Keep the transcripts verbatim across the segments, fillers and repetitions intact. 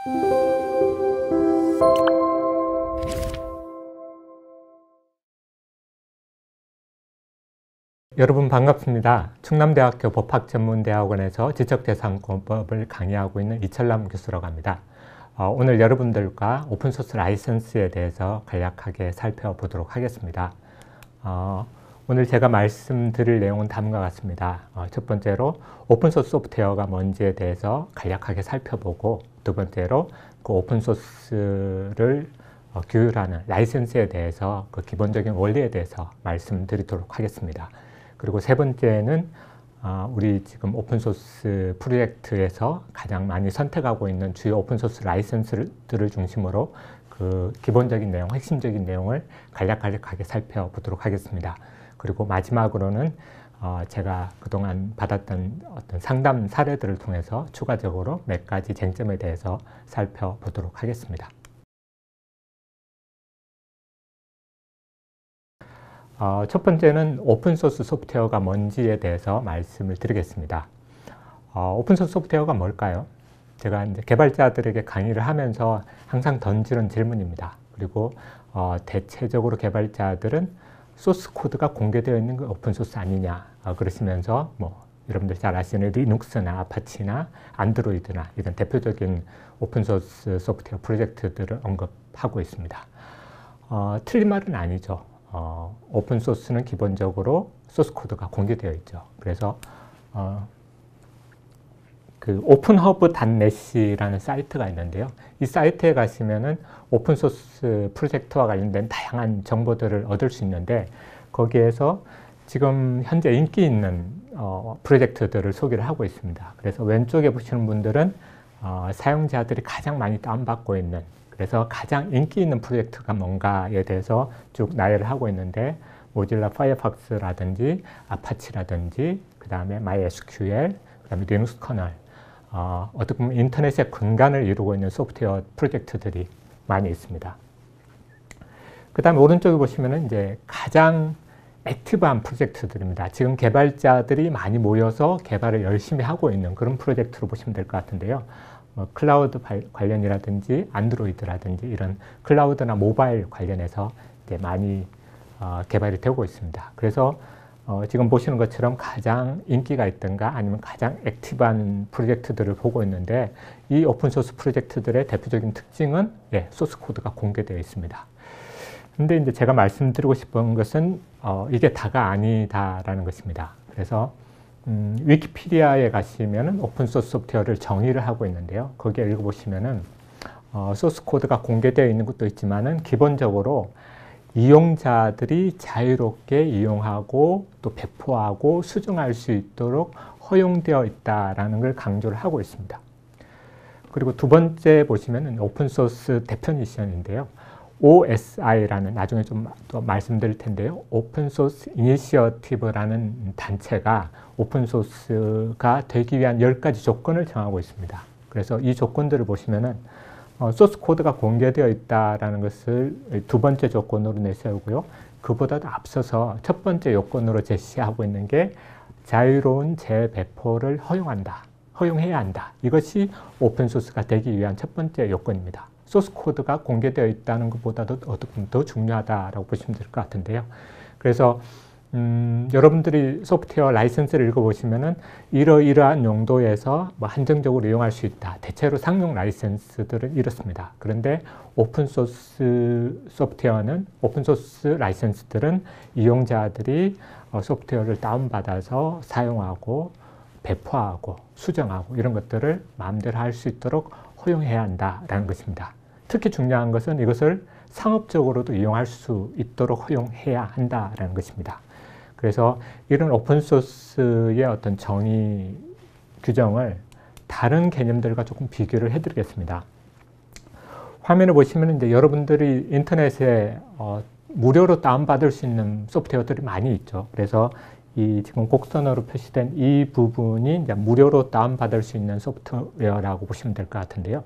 여러분 반갑습니다. 충남대학교 법학전문대학원에서 지적재산권법을 강의하고 있는 이철남 교수라고 합니다. 어, 오늘 여러분들과 오픈소스 라이선스에 대해서 간략하게 살펴보도록 하겠습니다. 어, 오늘 제가 말씀드릴 내용은 다음과 같습니다. 어, 첫 번째로 오픈소스 소프트웨어가 뭔지에 대해서 간략하게 살펴보고, 두 번째로 그 오픈소스를 어, 규율하는 라이선스에 대해서 그 기본적인 원리에 대해서 말씀드리도록 하겠습니다. 그리고 세 번째는 어, 우리 지금 오픈소스 프로젝트에서 가장 많이 선택하고 있는 주요 오픈소스 라이선스들을 중심으로 그 기본적인 내용, 핵심적인 내용을 간략간략하게 살펴보도록 하겠습니다. 그리고 마지막으로는 어, 제가 그동안 받았던 어떤 상담 사례들을 통해서 추가적으로 몇 가지 쟁점에 대해서 살펴보도록 하겠습니다. 어, 첫 번째는 오픈소스 소프트웨어가 뭔지에 대해서 말씀을 드리겠습니다. 어, 오픈소스 소프트웨어가 뭘까요? 제가 이제 개발자들에게 강의를 하면서 항상 던지는 질문입니다. 그리고 어, 대체적으로 개발자들은 소스 코드가 공개되어 있는 게 오픈소스 아니냐 어, 그러시면서 뭐 여러분들 잘 아시는 리눅스나 아파치나 안드로이드나 이런 대표적인 오픈소스 소프트웨어 프로젝트들을 언급하고 있습니다. 어, 틀린 말은 아니죠. 어, 오픈소스는 기본적으로 소스코드가 공개되어 있죠. 그래서 어, 그 오픈허브 닷 넷이라는 사이트가 있는데요. 이 사이트에 가시면은 오픈소스 프로젝트와 관련된 다양한 정보들을 얻을 수 있는데, 거기에서 지금 현재 인기 있는 어, 프로젝트들을 소개를 하고 있습니다. 그래서 왼쪽에 보시는 분들은 어, 사용자들이 가장 많이 다운받고 있는, 그래서 가장 인기 있는 프로젝트가 뭔가에 대해서 쭉 나열을 하고 있는데, 모질라 파이어폭스라든지 아파치라든지 그 다음에 마이에스큐엘, 그 다음에 리눅스 커널, 어, 어떻게 보면 인터넷의 근간을 이루고 있는 소프트웨어 프로젝트들이 많이 있습니다. 그 다음에 오른쪽에 보시면은 이제 가장 액티브한 프로젝트들입니다. 지금 개발자들이 많이 모여서 개발을 열심히 하고 있는 그런 프로젝트로 보시면 될 것 같은데요. 뭐 클라우드 관련이라든지 안드로이드라든지 이런 클라우드나 모바일 관련해서 이제 많이 어, 개발이 되고 있습니다. 그래서 어, 지금 보시는 것처럼 가장 인기가 있던가 아니면 가장 액티브한 프로젝트들을 보고 있는데, 이 오픈소스 프로젝트들의 대표적인 특징은 예, 소스 코드가 공개되어 있습니다. 근데 이제 제가 말씀드리고 싶은 것은 어, 이게 다가 아니다라는 것입니다. 그래서 음, 위키피디아에 가시면은 오픈소스 소프트웨어를 정의를 하고 있는데요. 거기에 읽어보시면은 어, 소스 코드가 공개되어 있는 것도 있지만은 기본적으로 이용자들이 자유롭게 이용하고 또 배포하고 수정할 수 있도록 허용되어 있다라는 걸 강조를 하고 있습니다. 그리고 두 번째 보시면은 오픈소스 데피니션인데요. 오에스아이라는, 나중에 좀 더 말씀드릴 텐데요. 오픈소스 이니셔티브라는 단체가 오픈소스가 되기 위한 열 가지 조건을 정하고 있습니다. 그래서 이 조건들을 보시면은 어, 소스 코드가 공개되어 있다는 것을 두 번째 조건으로 내세우고요. 그보다도 앞서서 첫 번째 요건으로 제시하고 있는 게 자유로운 재배포를 허용한다, 허용해야 한다. 이것이 오픈소스가 되기 위한 첫 번째 요건입니다. 소스 코드가 공개되어 있다는 것보다도 어떻게 더 중요하다라고 보시면 될 것 같은데요. 그래서 음, 여러분들이 소프트웨어 라이선스를 읽어보시면은 이러이러한 용도에서 뭐 한정적으로 이용할 수 있다. 대체로 상용 라이선스들은 이렇습니다. 그런데 오픈소스 소프트웨어는, 오픈소스 라이선스들은 이용자들이 어, 소프트웨어를 다운받아서 사용하고 배포하고 수정하고 이런 것들을 마음대로 할 수 있도록 허용해야 한다라는 것입니다. 특히 중요한 것은 이것을 상업적으로도 이용할 수 있도록 허용해야 한다라는 것입니다. 그래서 이런 오픈소스의 어떤 정의 규정을 다른 개념들과 조금 비교를 해드리겠습니다. 화면을 보시면 이제 여러분들이 인터넷에 어, 무료로 다운받을 수 있는 소프트웨어들이 많이 있죠. 그래서 이 지금 곡선으로 표시된 이 부분이 이제 무료로 다운받을 수 있는 소프트웨어라고 보시면 될 것 같은데요.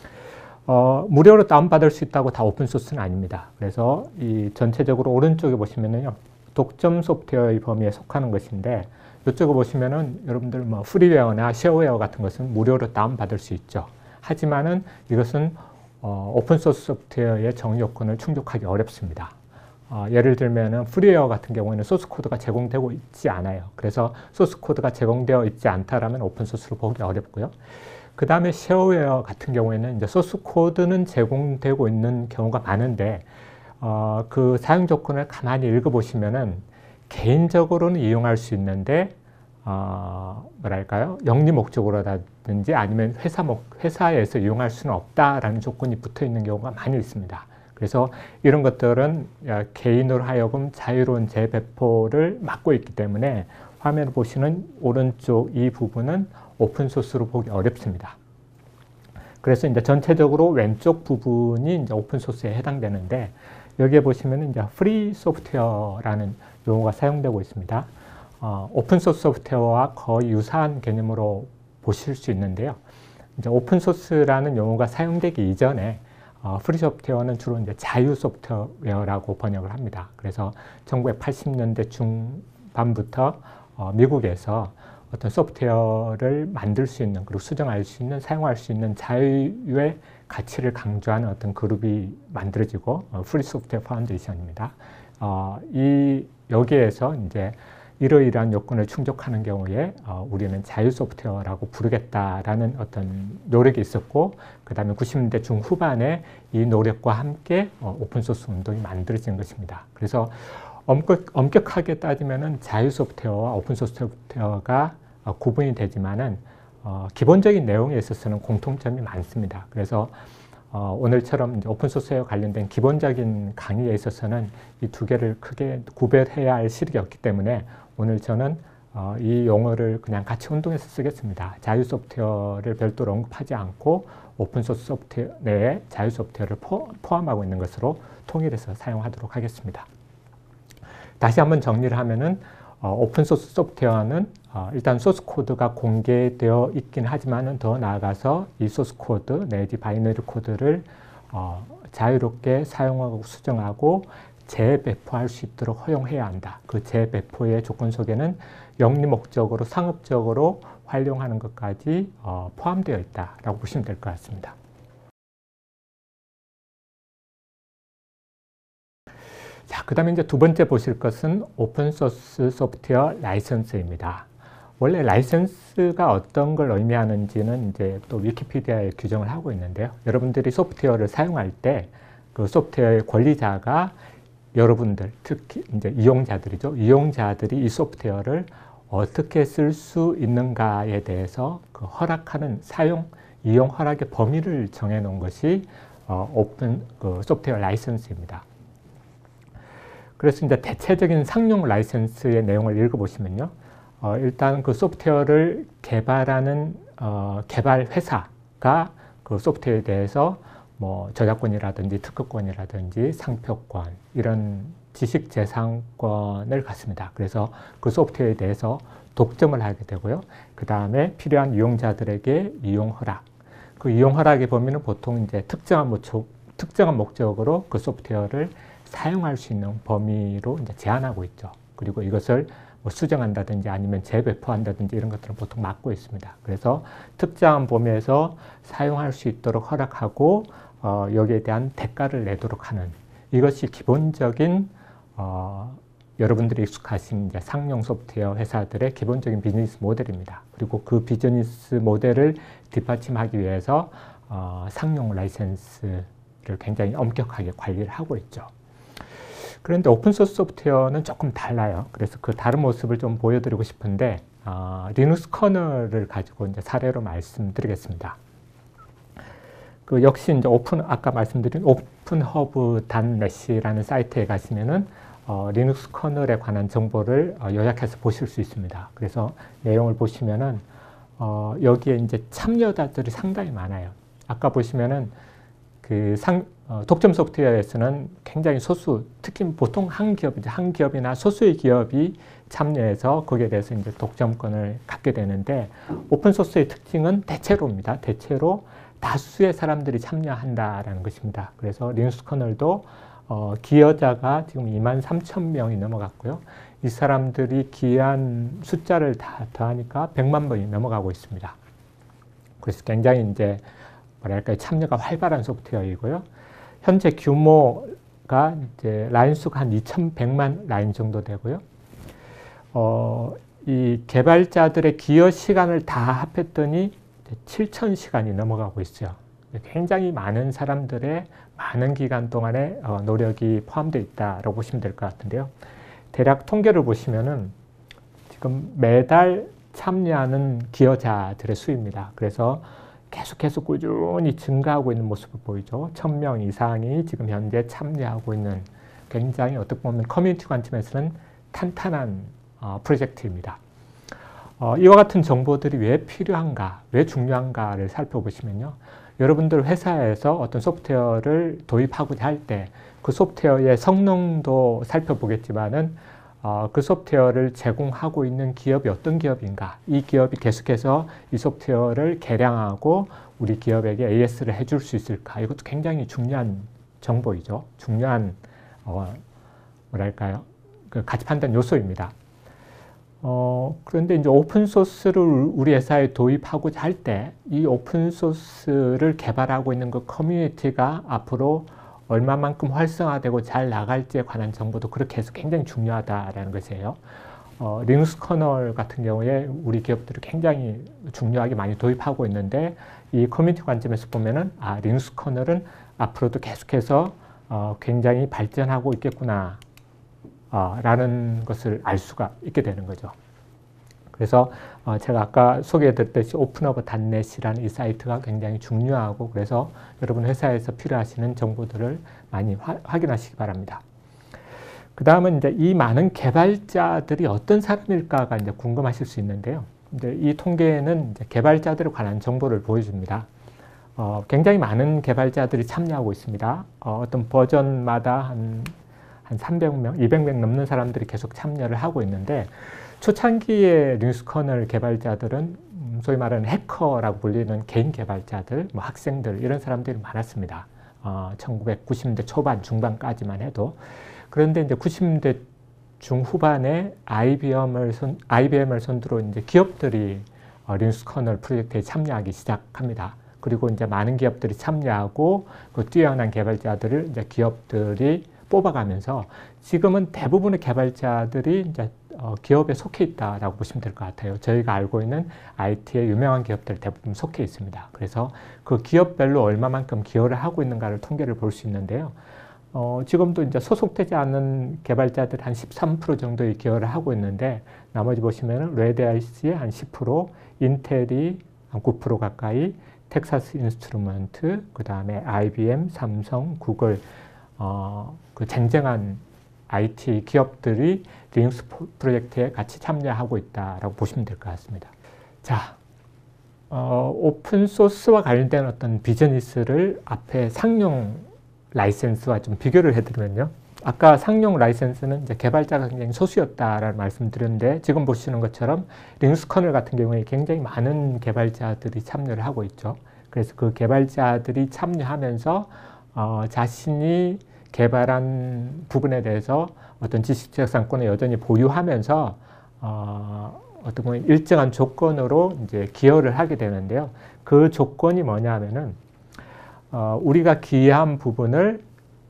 어, 무료로 다운받을 수 있다고 다 오픈소스는 아닙니다. 그래서 이 전체적으로 오른쪽에 보시면은요, 독점 소프트웨어의 범위에 속하는 것인데, 이쪽에 보시면은 여러분들 뭐 프리웨어나 쉐어웨어 같은 것은 무료로 다운받을 수 있죠. 하지만은 이것은 어, 오픈소스 소프트웨어의 정의 요건을 충족하기 어렵습니다. 어, 예를 들면은 프리웨어 같은 경우에는 소스 코드가 제공되고 있지 않아요. 그래서 소스 코드가 제공되어 있지 않다라면 오픈소스로 보기 어렵고요. 그 다음에 쉐어웨어 같은 경우에는 이제 소스 코드는 제공되고 있는 경우가 많은데 어, 그 사용 조건을 가만히 읽어보시면은 개인적으로는 이용할 수 있는데 어, 뭐랄까요? 영리 목적으로라든지 아니면 회사 목, 회사에서 이용할 수는 없다라는 조건이 붙어 있는 경우가 많이 있습니다. 그래서 이런 것들은 개인으로 하여금 자유로운 재배포를 막고 있기 때문에 화면을 보시는 오른쪽 이 부분은 오픈소스로 보기 어렵습니다. 그래서 이제 전체적으로 왼쪽 부분이 이제 오픈소스에 해당되는데 여기에 보시면 이제 프리 소프트웨어라는 용어가 사용되고 있습니다. 어, 오픈소스 소프트웨어와 거의 유사한 개념으로 보실 수 있는데요. 이제 오픈소스라는 용어가 사용되기 이전에 어, 프리 소프트웨어는 주로 이제 자유 소프트웨어라고 번역을 합니다. 그래서 천구백팔십 년대 중반부터 어, 미국에서 어떤 소프트웨어를 만들 수 있는 그리고 수정할 수 있는 사용할 수 있는 자유의 가치를 강조하는 어떤 그룹이 만들어지고 어, 프리 소프트웨어 파운데이션입니다. 어, 이 여기에서 이제 이러이러한 요건을 충족하는 경우에 어, 우리는 자유 소프트웨어라고 부르겠다라는 어떤 노력이 있었고 그 다음에 구십 년대 중후반에 이 노력과 함께 어, 오픈소스 운동이 만들어진 것입니다. 그래서 엄격, 엄격하게 따지면은 자유 소프트웨어와 오픈소스 소프트웨어가 어, 구분이 되지만은 어, 기본적인 내용에 있어서는 공통점이 많습니다. 그래서 어, 오늘처럼 이제 오픈소스에 관련된 기본적인 강의에 있어서는 이 두 개를 크게 구별해야 할 실익이 없기 때문에 오늘 저는 어, 이 용어를 그냥 같이 혼동해서 쓰겠습니다. 자유 소프트웨어를 별도로 언급하지 않고 오픈소스 소프트웨어 내에 자유 소프트웨어를 포, 포함하고 있는 것으로 통일해서 사용하도록 하겠습니다. 다시 한번 정리를 하면은 어, 오픈소스 소프트웨어는 어, 일단 소스 코드가 공개되어 있긴 하지만은 더 나아가서 이 소스 코드 내지 바이너리 코드를 어, 자유롭게 사용하고 수정하고 재배포할 수 있도록 허용해야 한다. 그 재배포의 조건 속에는 영리 목적으로 상업적으로 활용하는 것까지 어, 포함되어 있다라고 보시면 될 것 같습니다. 자, 그 다음에 이제 두 번째 보실 것은 오픈소스 소프트웨어 라이선스입니다. 원래 라이선스가 어떤 걸 의미하는지는 이제 또 위키피디아에 규정을 하고 있는데요. 여러분들이 소프트웨어를 사용할 때 그 소프트웨어의 권리자가 여러분들, 특히 이제 이용자들이죠. 이용자들이 이 소프트웨어를 어떻게 쓸 수 있는가에 대해서 그 허락하는 사용, 이용 허락의 범위를 정해 놓은 것이 어, 오픈 그 소프트웨어 라이선스입니다. 그래서 이제 대체적인 상용 라이선스의 내용을 읽어보시면요. 어, 일단 그 소프트웨어를 개발하는 어, 개발 회사가 그 소프트웨어에 대해서 뭐 저작권이라든지 특허권이라든지 상표권 이런 지식재산권을 갖습니다. 그래서 그 소프트웨어에 대해서 독점을 하게 되고요. 그 다음에 필요한 이용자들에게 이용 허락. 그 이용 허락의 범위는 보통 이제 특정한 목적, 특정한 목적으로 그 소프트웨어를 사용할 수 있는 범위로 이제 제한하고 있죠. 그리고 이것을 뭐 수정한다든지 아니면 재배포한다든지 이런 것들은 보통 막고 있습니다. 그래서 특정한 범위에서 사용할 수 있도록 허락하고 어, 여기에 대한 대가를 내도록 하는 이것이 기본적인 어, 여러분들이 익숙하신 이제 상용 소프트웨어 회사들의 기본적인 비즈니스 모델입니다. 그리고 그 비즈니스 모델을 뒷받침하기 위해서 어, 상용 라이센스를 굉장히 엄격하게 관리를 하고 있죠. 그런데 오픈소스 소프트웨어는 조금 달라요. 그래서 그 다른 모습을 좀 보여드리고 싶은데 어, 리눅스 커널을 가지고 이제 사례로 말씀드리겠습니다. 그 역시 이제 오픈 아까 말씀드린 오픈허브 닷넷이라는 사이트에 가시면은 어, 리눅스 커널에 관한 정보를 어, 요약해서 보실 수 있습니다. 그래서 내용을 보시면은 어, 여기에 이제 참여자들이 상당히 많아요. 아까 보시면은 그 상, 어, 독점 소프트웨어에서는 굉장히 소수, 특히 보통 한 기업, 한 기업이나 소수의 기업이 참여해서 거기에 대해서 이제 독점권을 갖게 되는데 오픈소스의 특징은 대체로입니다. 대체로 다수의 사람들이 참여한다라는 것입니다. 그래서 리눅스 커널도 어, 기여자가 지금 이만 삼천 명이 넘어갔고요. 이 사람들이 기여한 숫자를 다 더하니까 백만 명이 넘어가고 있습니다. 그래서 굉장히 이제 뭐랄까요, 참여가 활발한 소프트웨어이고요. 현재 규모가 이제 라인 수가 한 이천백만 라인 정도 되고요. 어, 이 개발자들의 기여 시간을 다 합했더니 칠천 시간이 넘어가고 있어요. 굉장히 많은 사람들의 많은 기간 동안의 어, 노력이 포함되어 있다고 보시면 될 것 같은데요. 대략 통계를 보시면은 지금 매달 참여하는 기여자들의 수입니다. 그래서 계속해서 꾸준히 증가하고 있는 모습을 보이죠. 천 명 이상이 지금 현재 참여하고 있는 굉장히 어떻게 보면 커뮤니티 관점에서는 탄탄한 어, 프로젝트입니다. 어, 이와 같은 정보들이 왜 필요한가, 왜 중요한가를 살펴보시면요. 여러분들 회사에서 어떤 소프트웨어를 도입하고자 할 때 그 소프트웨어의 성능도 살펴보겠지만은 어, 그 소프트웨어를 제공하고 있는 기업이 어떤 기업인가, 이 기업이 계속해서 이 소프트웨어를 개량하고 우리 기업에게 에이에스를 해줄 수 있을까, 이것도 굉장히 중요한 정보이죠. 중요한 어, 뭐랄까요, 그 가치 판단 요소입니다. 어, 그런데 이제 오픈소스를 우리 회사에 도입하고자 할 때 이 오픈소스를 개발하고 있는 그 커뮤니티가 앞으로 얼마만큼 활성화되고 잘 나갈지에 관한 정보도 그렇게 해서 굉장히 중요하다라는 것이에요. 어, 리눅스 커널 같은 경우에 우리 기업들이 굉장히 중요하게 많이 도입하고 있는데 이 커뮤니티 관점에서 보면은 아, 리눅스 커널은 앞으로도 계속해서 어, 굉장히 발전하고 있겠구나 어, 라는 것을 알 수가 있게 되는 거죠. 그래서 어, 제가 아까 소개해드렸듯이 오픈오버 닷넷이라는 이 사이트가 굉장히 중요하고, 그래서 여러분 회사에서 필요하시는 정보들을 많이 화, 확인하시기 바랍니다. 그 다음은 이제 이 많은 개발자들이 어떤 사람일까가 이제 궁금하실 수 있는데요. 이제 이 통계는 이제 개발자들에 관한 정보를 보여줍니다. 어, 굉장히 많은 개발자들이 참여하고 있습니다. 어, 어떤 버전마다 한 한 삼백 명, 이백 명 넘는 사람들이 계속 참여를 하고 있는데, 초창기의 리눅스 커널 개발자들은 소위 말하는 해커라고 불리는 개인 개발자들, 뭐 학생들, 이런 사람들이 많았습니다. 어, 천구백구십 년대 초반, 중반까지만 해도. 그런데 이제 구십 년대 중후반에 아이비엠을 선, 아이비엠을 선두로 이제 기업들이 어, 리눅스 커널 프로젝트에 참여하기 시작합니다. 그리고 이제 많은 기업들이 참여하고 그 뛰어난 개발자들을 이제 기업들이 뽑아가면서 지금은 대부분의 개발자들이 이제 어, 기업에 속해 있다라고 보시면 될 것 같아요. 저희가 알고 있는 아이티의 유명한 기업들 대부분 속해 있습니다. 그래서 그 기업별로 얼마만큼 기여를 하고 있는가를 통계를 볼 수 있는데요. 어, 지금도 이제 소속되지 않은 개발자들 한 십삼 퍼센트 정도의 기여를 하고 있는데, 나머지 보시면은 레드아이스의 한 십 퍼센트, 인텔이 한 구 퍼센트 가까이, 텍사스 인스트루먼트, 그 다음에 아이비엠, 삼성, 구글, 어, 그 쟁쟁한 아이티 기업들이 리눅스 프로젝트에 같이 참여하고 있다라고 보시면 될 것 같습니다. 자, 어, 오픈소스와 관련된 어떤 비즈니스를 앞에 상용 라이센스와 좀 비교를 해드리면요. 아까 상용 라이센스는 이제 개발자가 굉장히 소수였다라는 말씀을 드렸는데, 지금 보시는 것처럼 리눅스 커널 같은 경우에 굉장히 많은 개발자들이 참여를 하고 있죠. 그래서 그 개발자들이 참여하면서 어, 자신이 개발한 부분에 대해서 어떤 지식재산권을 여전히 보유하면서 어, 어떤 보면 일정한 조건으로 이제 기여를 하게 되는데요. 그 조건이 뭐냐면은 어, 우리가 기여한 부분을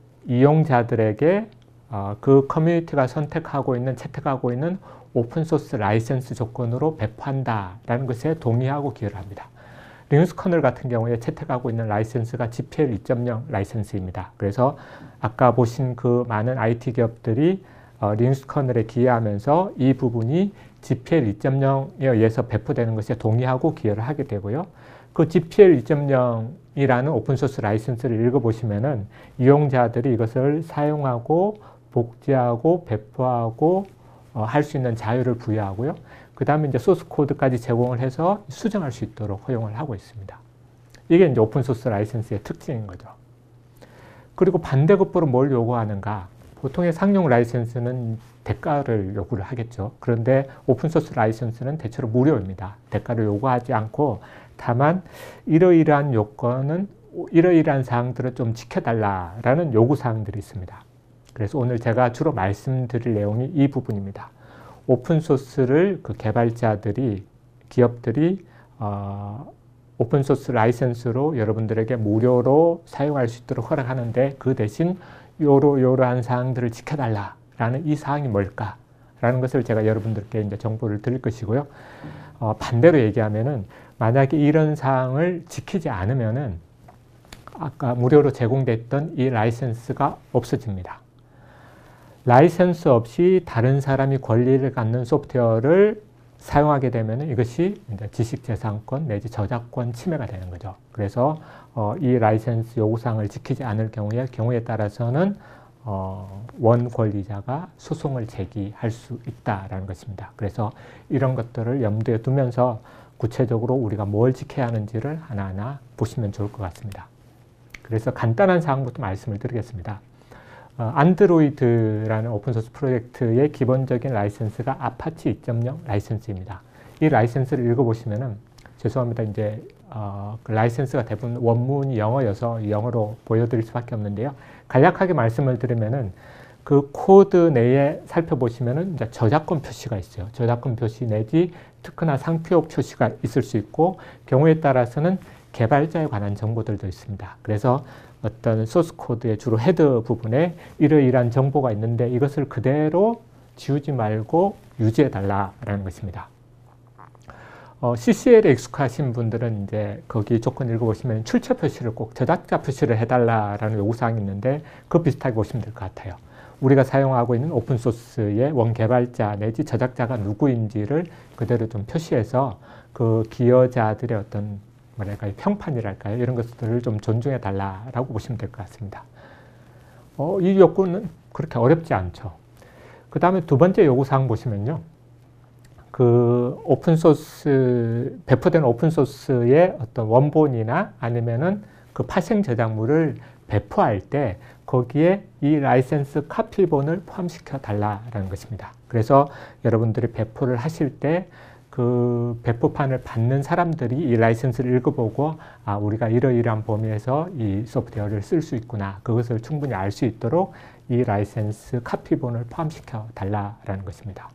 이용자들에게 어, 그 커뮤니티가 선택하고 있는, 채택하고 있는 오픈소스 라이센스 조건으로 배포한다라는 것에 동의하고 기여를 합니다. 리눅스 커널 같은 경우에 채택하고 있는 라이센스가 지피엘 이 점 영 라이센스입니다. 그래서 아까 보신 그 많은 아이티 기업들이 어, 리눅스 커널에 기여하면서 이 부분이 지피엘 이 점 영에 의해서 배포되는 것에 동의하고 기여를 하게 되고요. 그 지피엘 이 점 영이라는 오픈소스 라이센스를 읽어보시면은 이용자들이 이것을 사용하고 복제하고 배포하고 어, 할 수 있는 자유를 부여하고요. 그 다음에 이제 소스 코드까지 제공을 해서 수정할 수 있도록 허용을 하고 있습니다. 이게 이제 오픈소스 라이센스의 특징인 거죠. 그리고 반대급부로 뭘 요구하는가? 보통의 상용 라이센스는 대가를 요구를 하겠죠. 그런데 오픈소스 라이센스는 대체로 무료입니다. 대가를 요구하지 않고, 다만 이러이러한 요건은, 이러이러한 사항들을 좀 지켜달라라는 요구사항들이 있습니다. 그래서 오늘 제가 주로 말씀드릴 내용이 이 부분입니다. 오픈소스를 그 개발자들이, 기업들이 어, 오픈소스 라이센스로 여러분들에게 무료로 사용할 수 있도록 허락하는데 그 대신 요러 요러한 사항들을 지켜달라라는 이 사항이 뭘까라는 것을 제가 여러분들께 이제 정보를 드릴 것이고요. 어, 반대로 얘기하면은 만약에 이런 사항을 지키지 않으면은 아까 무료로 제공됐던 이 라이센스가 없어집니다. 라이센스 없이 다른 사람이 권리를 갖는 소프트웨어를 사용하게 되면 이것이 이제 지식재산권 내지 저작권 침해가 되는 거죠. 그래서 어, 이 라이센스 요구사항을 지키지 않을 경우에 경우에 따라서는 어, 원 권리자가 소송을 제기할 수 있다라는 것입니다. 그래서 이런 것들을 염두에 두면서 구체적으로 우리가 뭘 지켜야 하는지를 하나하나 보시면 좋을 것 같습니다. 그래서 간단한 사항부터 말씀을 드리겠습니다. 어, 안드로이드라는 오픈소스 프로젝트의 기본적인 라이센스가 아파치 이 점 영 라이센스입니다. 이 라이센스를 읽어보시면은 죄송합니다. 이제 어, 그 라이센스가 대부분 원문이 영어여서 영어로 보여드릴 수밖에 없는데요. 간략하게 말씀을 드리면은 그 코드 내에 살펴보시면은 이제 저작권 표시가 있어요. 저작권 표시 내지 특허나 상표역 표시가 있을 수 있고 경우에 따라서는 개발자에 관한 정보들도 있습니다. 그래서 어떤 소스 코드의 주로 헤더 부분에 이러이러한 정보가 있는데 이것을 그대로 지우지 말고 유지해 달라라는 것입니다. 어, 씨씨엘에 익숙하신 분들은 이제 거기 조건 읽어보시면 출처 표시를 꼭 저작자 표시를 해달라라는 요구사항이 있는데 그 비슷하게 보시면 될 것 같아요. 우리가 사용하고 있는 오픈소스의 원개발자 내지 저작자가 누구인지를 그대로 좀 표시해서 그 기여자들의 어떤 뭐랄까요, 평판이랄까요, 이런 것들을 좀 존중해 달라라고 보시면 될 것 같습니다. 어, 이 요구는 그렇게 어렵지 않죠. 그 다음에 두 번째 요구사항 보시면요. 그 오픈소스, 배포된 오픈소스의 어떤 원본이나 아니면은 그 파생 저작물을 배포할 때 거기에 이 라이센스 카피본을 포함시켜 달라라는 것입니다. 그래서 여러분들이 배포를 하실 때 그 배포판을 받는 사람들이 이 라이센스를 읽어보고 아, 우리가 이러이러한 범위에서 이 소프트웨어를 쓸 수 있구나. 그것을 충분히 알 수 있도록 이 라이센스 카피본을 포함시켜 달라라는 것입니다.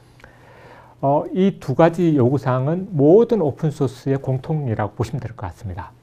어, 이 두 가지 요구사항은 모든 오픈소스의 공통이라고 보시면 될 것 같습니다.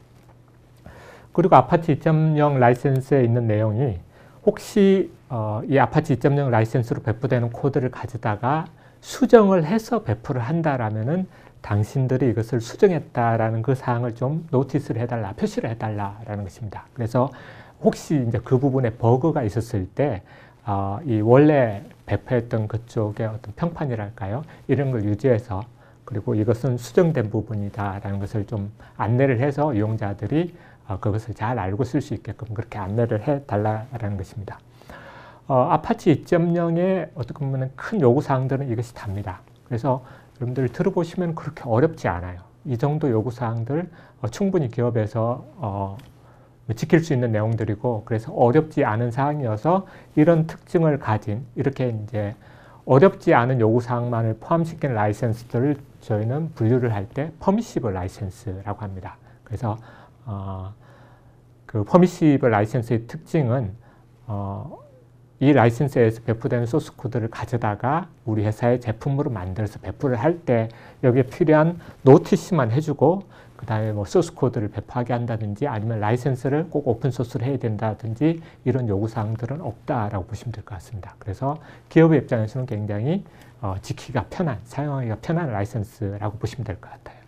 그리고 아파치 이 점 영 라이센스에 있는 내용이 혹시 어, 이 아파치 이 점 영 라이센스로 배포되는 코드를 가져다가 수정을 해서 배포를 한다라면은 당신들이 이것을 수정했다라는 그 사항을 좀 노티스를 해달라, 표시를 해달라라는 것입니다. 그래서 혹시 이제 그 부분에 버그가 있었을 때, 어, 이 원래 배포했던 그쪽의 어떤 평판이랄까요? 이런 걸 유지해서 그리고 이것은 수정된 부분이다라는 것을 좀 안내를 해서 이용자들이 어, 그것을 잘 알고 쓸 수 있게끔 그렇게 안내를 해달라라는 것입니다. 어, 아파치 이 점 영의 어떻게 보면 큰 요구사항들은 이것이 답니다. 그래서 여러분들 들어보시면 그렇게 어렵지 않아요. 이 정도 요구사항들 어, 충분히 기업에서 어, 지킬 수 있는 내용들이고 그래서 어렵지 않은 사항이어서 이런 특징을 가진 이렇게 이제 어렵지 않은 요구사항만을 포함시킨 라이센스들을 저희는 분류를 할 때 퍼미시블 라이센스라고 합니다. 그래서 어, 그 퍼미시블 라이센스의 특징은 어, 이 라이센스에서 배포되는 소스 코드를 가져다가 우리 회사의 제품으로 만들어서 배포를 할 때 여기에 필요한 노티스만 해주고 그 다음에 뭐 소스 코드를 배포하게 한다든지 아니면 라이센스를 꼭 오픈 소스로 해야 된다든지 이런 요구사항들은 없다라고 보시면 될 것 같습니다. 그래서 기업의 입장에서는 굉장히 어, 지키기가 편한, 사용하기가 편한 라이센스라고 보시면 될 것 같아요.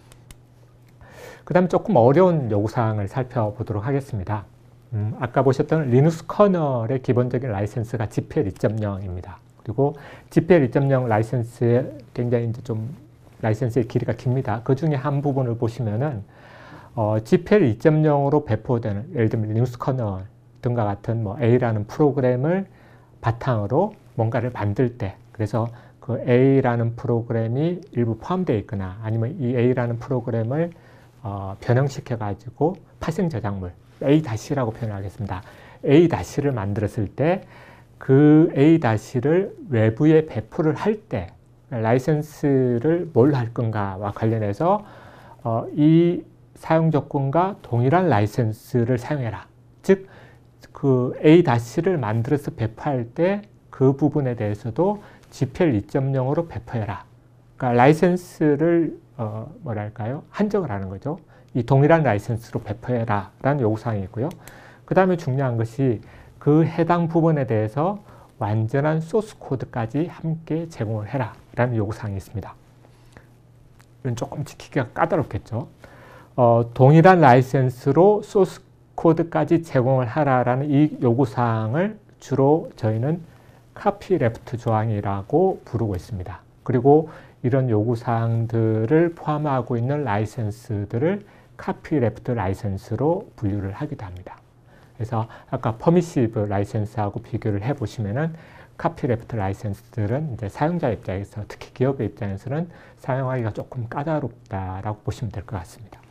그 다음에 조금 어려운 요구사항을 살펴보도록 하겠습니다. 음, 아까 보셨던 리눅스 커널의 기본적인 라이센스가 지피엘 이 점 영입니다. 그리고 지피엘 이 점 영 라이센스에 굉장히 이제 좀 라이센스의 길이가 깁니다. 그 중에 한 부분을 보시면은 어, 지피엘 이 점 영으로 배포되는 예를 들면 리눅스 커널 등과 같은 뭐 A라는 프로그램을 바탕으로 뭔가를 만들 때 그래서 그 A라는 프로그램이 일부 포함되어 있거나 아니면 이 A라는 프로그램을 어, 변형시켜 가지고 파생 저작물 A-라고 표현하겠습니다. A-를 만들었을 때 그 A-를 외부에 배포를 할 때 라이센스를 뭘 할 건가와 관련해서 어, 이 사용 조건과 동일한 라이센스를 사용해라. 즉, 그 A-를 만들어서 배포할 때 그 부분에 대해서도 지피엘 이 점 영으로 배포해라. 그러니까 라이센스를 어, 뭐랄까요? 한정을 하는 거죠. 이 동일한 라이센스로 배포해라 라는 요구사항이고요. 그 다음에 중요한 것이 그 해당 부분에 대해서 완전한 소스 코드까지 함께 제공을 해라 라는 요구사항이 있습니다. 이건 조금 지키기가 까다롭겠죠. 어, 동일한 라이센스로 소스 코드까지 제공을 하라라는 이 요구사항을 주로 저희는 카피 레프트 조항이라고 부르고 있습니다. 그리고 이런 요구사항들을 포함하고 있는 라이센스들을 카피 레프트 라이센스로 분류를 하기도 합니다. 그래서 아까 퍼미시브 라이센스하고 비교를 해보시면은 카피 레프트 라이센스들은 이제 사용자 입장에서, 특히 기업의 입장에서는 사용하기가 조금 까다롭다라고 보시면 될 것 같습니다.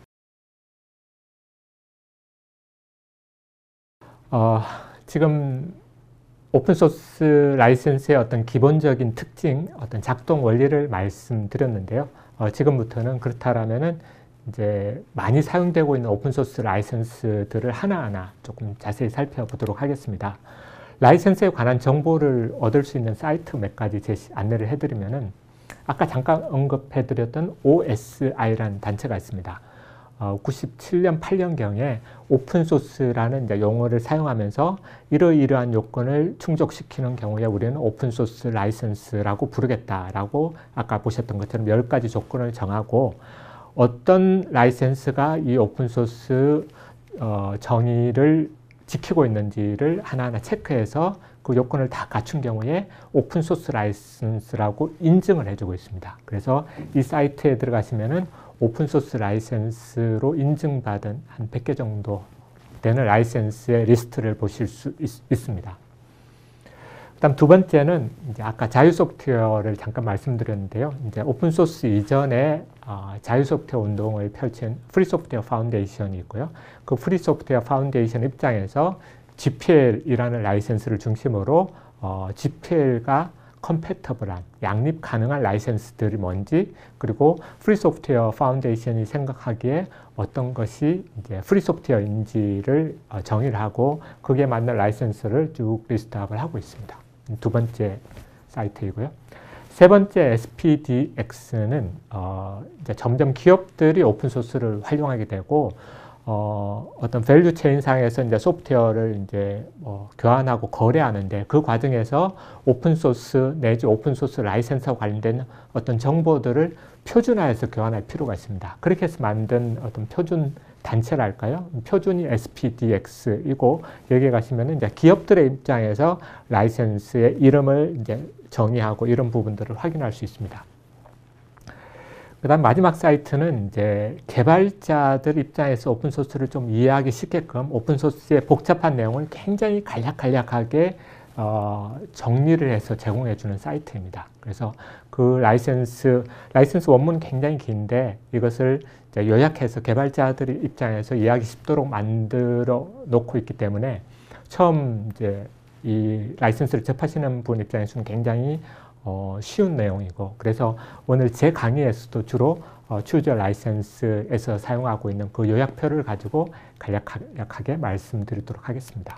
어, 지금 오픈소스 라이센스의 어떤 기본적인 특징, 어떤 작동 원리를 말씀드렸는데요. 어, 지금부터는 그렇다라면은 이제 많이 사용되고 있는 오픈소스 라이센스들을 하나하나 조금 자세히 살펴보도록 하겠습니다. 라이센스에 관한 정보를 얻을 수 있는 사이트 몇 가지 제시, 안내를 해드리면은 아까 잠깐 언급해드렸던 오에스아이라는 단체가 있습니다. 어, 구십칠 년, 팔 년경에 오픈소스라는 이제 용어를 사용하면서 이러이러한 요건을 충족시키는 경우에 우리는 오픈소스 라이센스라고 부르겠다라고 아까 보셨던 것처럼 열 가지 조건을 정하고 어떤 라이센스가 이 오픈소스 어, 정의를 지키고 있는지를 하나하나 체크해서 그 요건을 다 갖춘 경우에 오픈소스 라이센스라고 인증을 해주고 있습니다. 그래서 이 사이트에 들어가시면은 오픈소스 라이센스로 인증받은 한 백 개 정도 되는 라이센스의 리스트를 보실 수 있, 있습니다. 그다음 두 번째는 이제 아까 자유 소프트웨어를 잠깐 말씀드렸는데요. 이제 오픈소스 이전에 어, 자유 소프트웨어 운동을 펼친 프리 소프트웨어 파운데이션이 있고요. 그 프리 소프트웨어 파운데이션 입장에서 지피엘이라는 라이센스를 중심으로 어, 지피엘과 컴패터블한, 양립 가능한 라이센스들이 뭔지, 그리고 프리 소프트웨어 파운데이션이 생각하기에 어떤 것이 이제 프리 소프트웨어인지를 어, 정의를 하고 거기에 맞는 라이센스를 쭉 리스트업을 하고 있습니다. 두 번째 사이트이고요. 세 번째 에스피디엑스는 어, 이제 점점 기업들이 오픈소스를 활용하게 되고 어, 어떤 밸류 체인 상에서 이제 소프트웨어를 이제 뭐 교환하고 거래하는데 그 과정에서 오픈소스 내지 오픈소스 라이센스와 관련된 어떤 정보들을 표준화해서 교환할 필요가 있습니다. 그렇게 해서 만든 어떤 표준 단체랄까요? 표준이 에스피디엑스이고 여기에 가시면은 이제 기업들의 입장에서 라이센스의 이름을 이제 정의하고 이런 부분들을 확인할 수 있습니다. 그 다음 마지막 사이트는 이제 개발자들 입장에서 오픈소스를 좀 이해하기 쉽게끔 오픈소스의 복잡한 내용을 굉장히 간략간략하게 어, 정리를 해서 제공해주는 사이트입니다. 그래서 그 라이센스, 라이센스 원문은 굉장히 긴데 이것을 이제 요약해서 개발자들 입장에서 이해하기 쉽도록 만들어 놓고 있기 때문에 처음 이제 이 라이센스를 접하시는 분 입장에서는 굉장히 어, 쉬운 내용이고, 그래서 오늘 제 강의에서도 주로 어, 추저 라이센스에서 사용하고 있는 그 요약표를 가지고 간략하게 말씀드리도록 하겠습니다.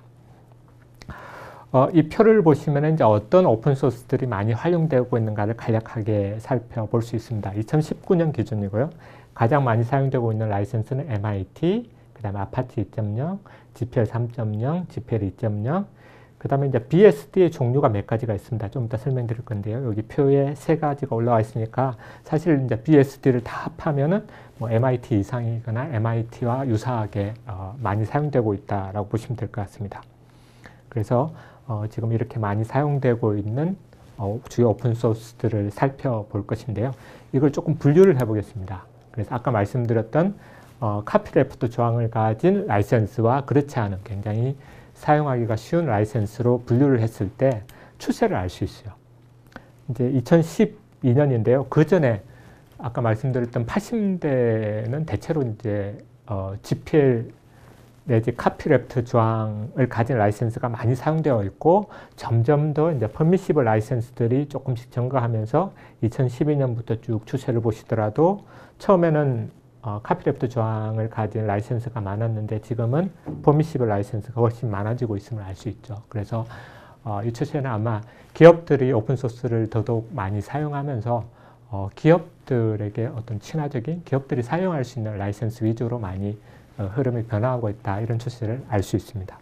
어, 이 표를 보시면 이제 어떤 오픈소스들이 많이 활용되고 있는가를 간략하게 살펴볼 수 있습니다. 이천십구 년 기준이고요. 가장 많이 사용되고 있는 라이센스는 엠아이티, 그 다음에 아파치 이 점 영, 지피엘 삼 점 영, 지피엘 이 점 영, 그 다음에 이제 비에스디의 종류가 몇 가지가 있습니다. 좀 이따 설명드릴 건데요. 여기 표에 세 가지가 올라와 있으니까 사실 이제 비에스디를 다 합하면은 뭐 엠아이티 이상이거나 엠아이티와 유사하게 어, 많이 사용되고 있다라고 보시면 될 것 같습니다. 그래서 어, 지금 이렇게 많이 사용되고 있는 어, 주요 오픈소스들을 살펴볼 것인데요. 이걸 조금 분류를 해보겠습니다. 그래서 아까 말씀드렸던 어, 카피레프트 조항을 가진 라이센스와 그렇지 않은 굉장히 사용하기가 쉬운 라이센스로 분류를 했을 때 추세를 알 수 있어요. 이제 이천십이 년인데요. 그 전에 아까 말씀드렸던 팔십 년대는 대체로 이제 어, 지피엘 내지 카피레프트 조항을 가진 라이센스가 많이 사용되어 있고 점점 더 이제 퍼미시브 라이센스들이 조금씩 증가하면서 이천십이 년부터 쭉 추세를 보시더라도 처음에는 어, 카피레프트 조항을 가진 라이센스가 많았는데 지금은 퍼미시브 라이센스가 훨씬 많아지고 있음을 알 수 있죠. 그래서 어, 이 추세는 아마 기업들이 오픈소스를 더더욱 많이 사용하면서 어, 기업들에게 어떤 친화적인 기업들이 사용할 수 있는 라이센스 위주로 많이 어, 흐름이 변화하고 있다. 이런 추세를 알 수 있습니다.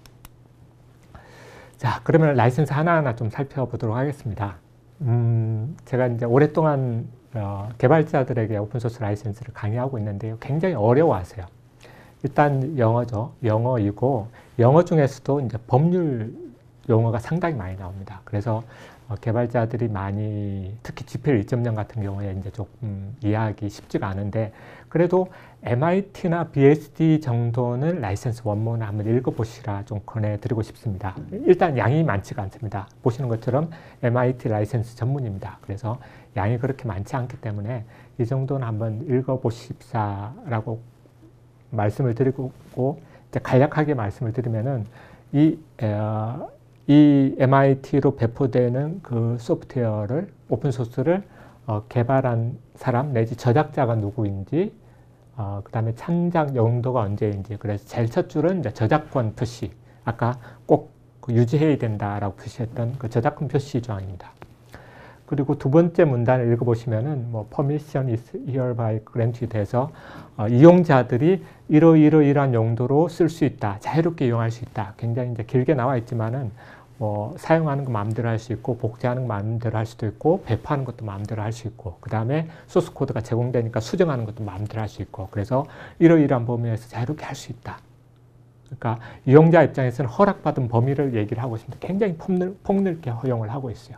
자, 그러면 라이센스 하나하나 좀 살펴보도록 하겠습니다. 음, 제가 이제 오랫동안 어, 개발자들에게 오픈소스 라이센스를 강의하고 있는데요. 굉장히 어려워하세요. 일단 영어죠. 영어이고 영어 중에서도 이제 법률 용어가 상당히 많이 나옵니다. 그래서 어, 개발자들이 많이 특히 지피엘 이 점 영 같은 경우에 이제 조금 이해하기 쉽지가 않은데 그래도 엠아이티나 비에스디 정도는 라이센스 원문을 한번 읽어보시라 좀 권해드리고 싶습니다. 일단 양이 많지가 않습니다. 보시는 것처럼 엠아이티 라이센스 전문입니다. 그래서 양이 그렇게 많지 않기 때문에 이 정도는 한번 읽어보십사라고 말씀을 드리고 이제 간략하게 말씀을 드리면은 이, 어, 이 엠아이티로 배포되는 그 소프트웨어를 오픈소스를 어, 개발한 사람 내지 저작자가 누구인지 어, 그 다음에 창작 용도가 언제인지 그래서 제일 첫 줄은 이제 저작권 표시 아까 꼭 유지해야 된다라고 표시했던 그 저작권 표시 조항입니다. 그리고 두 번째 문단을 읽어보시면은 뭐 permission is hereby granted 돼서 어, 이용자들이 이러이러이러한 용도로 쓸 수 있다, 자유롭게 이용할 수 있다. 굉장히 이제 길게 나와 있지만은 뭐 사용하는 거 마음대로 할 수 있고 복제하는 거 마음대로 할 수도 있고 배포하는 것도 마음대로 할 수 있고 그 다음에 소스 코드가 제공되니까 수정하는 것도 마음대로 할 수 있고 그래서 이러이러한 범위에서 자유롭게 할 수 있다. 그러니까 이용자 입장에서는 허락받은 범위를 얘기를 하고 있습니다. 굉장히 폭넓, 폭넓게 허용을 하고 있어요.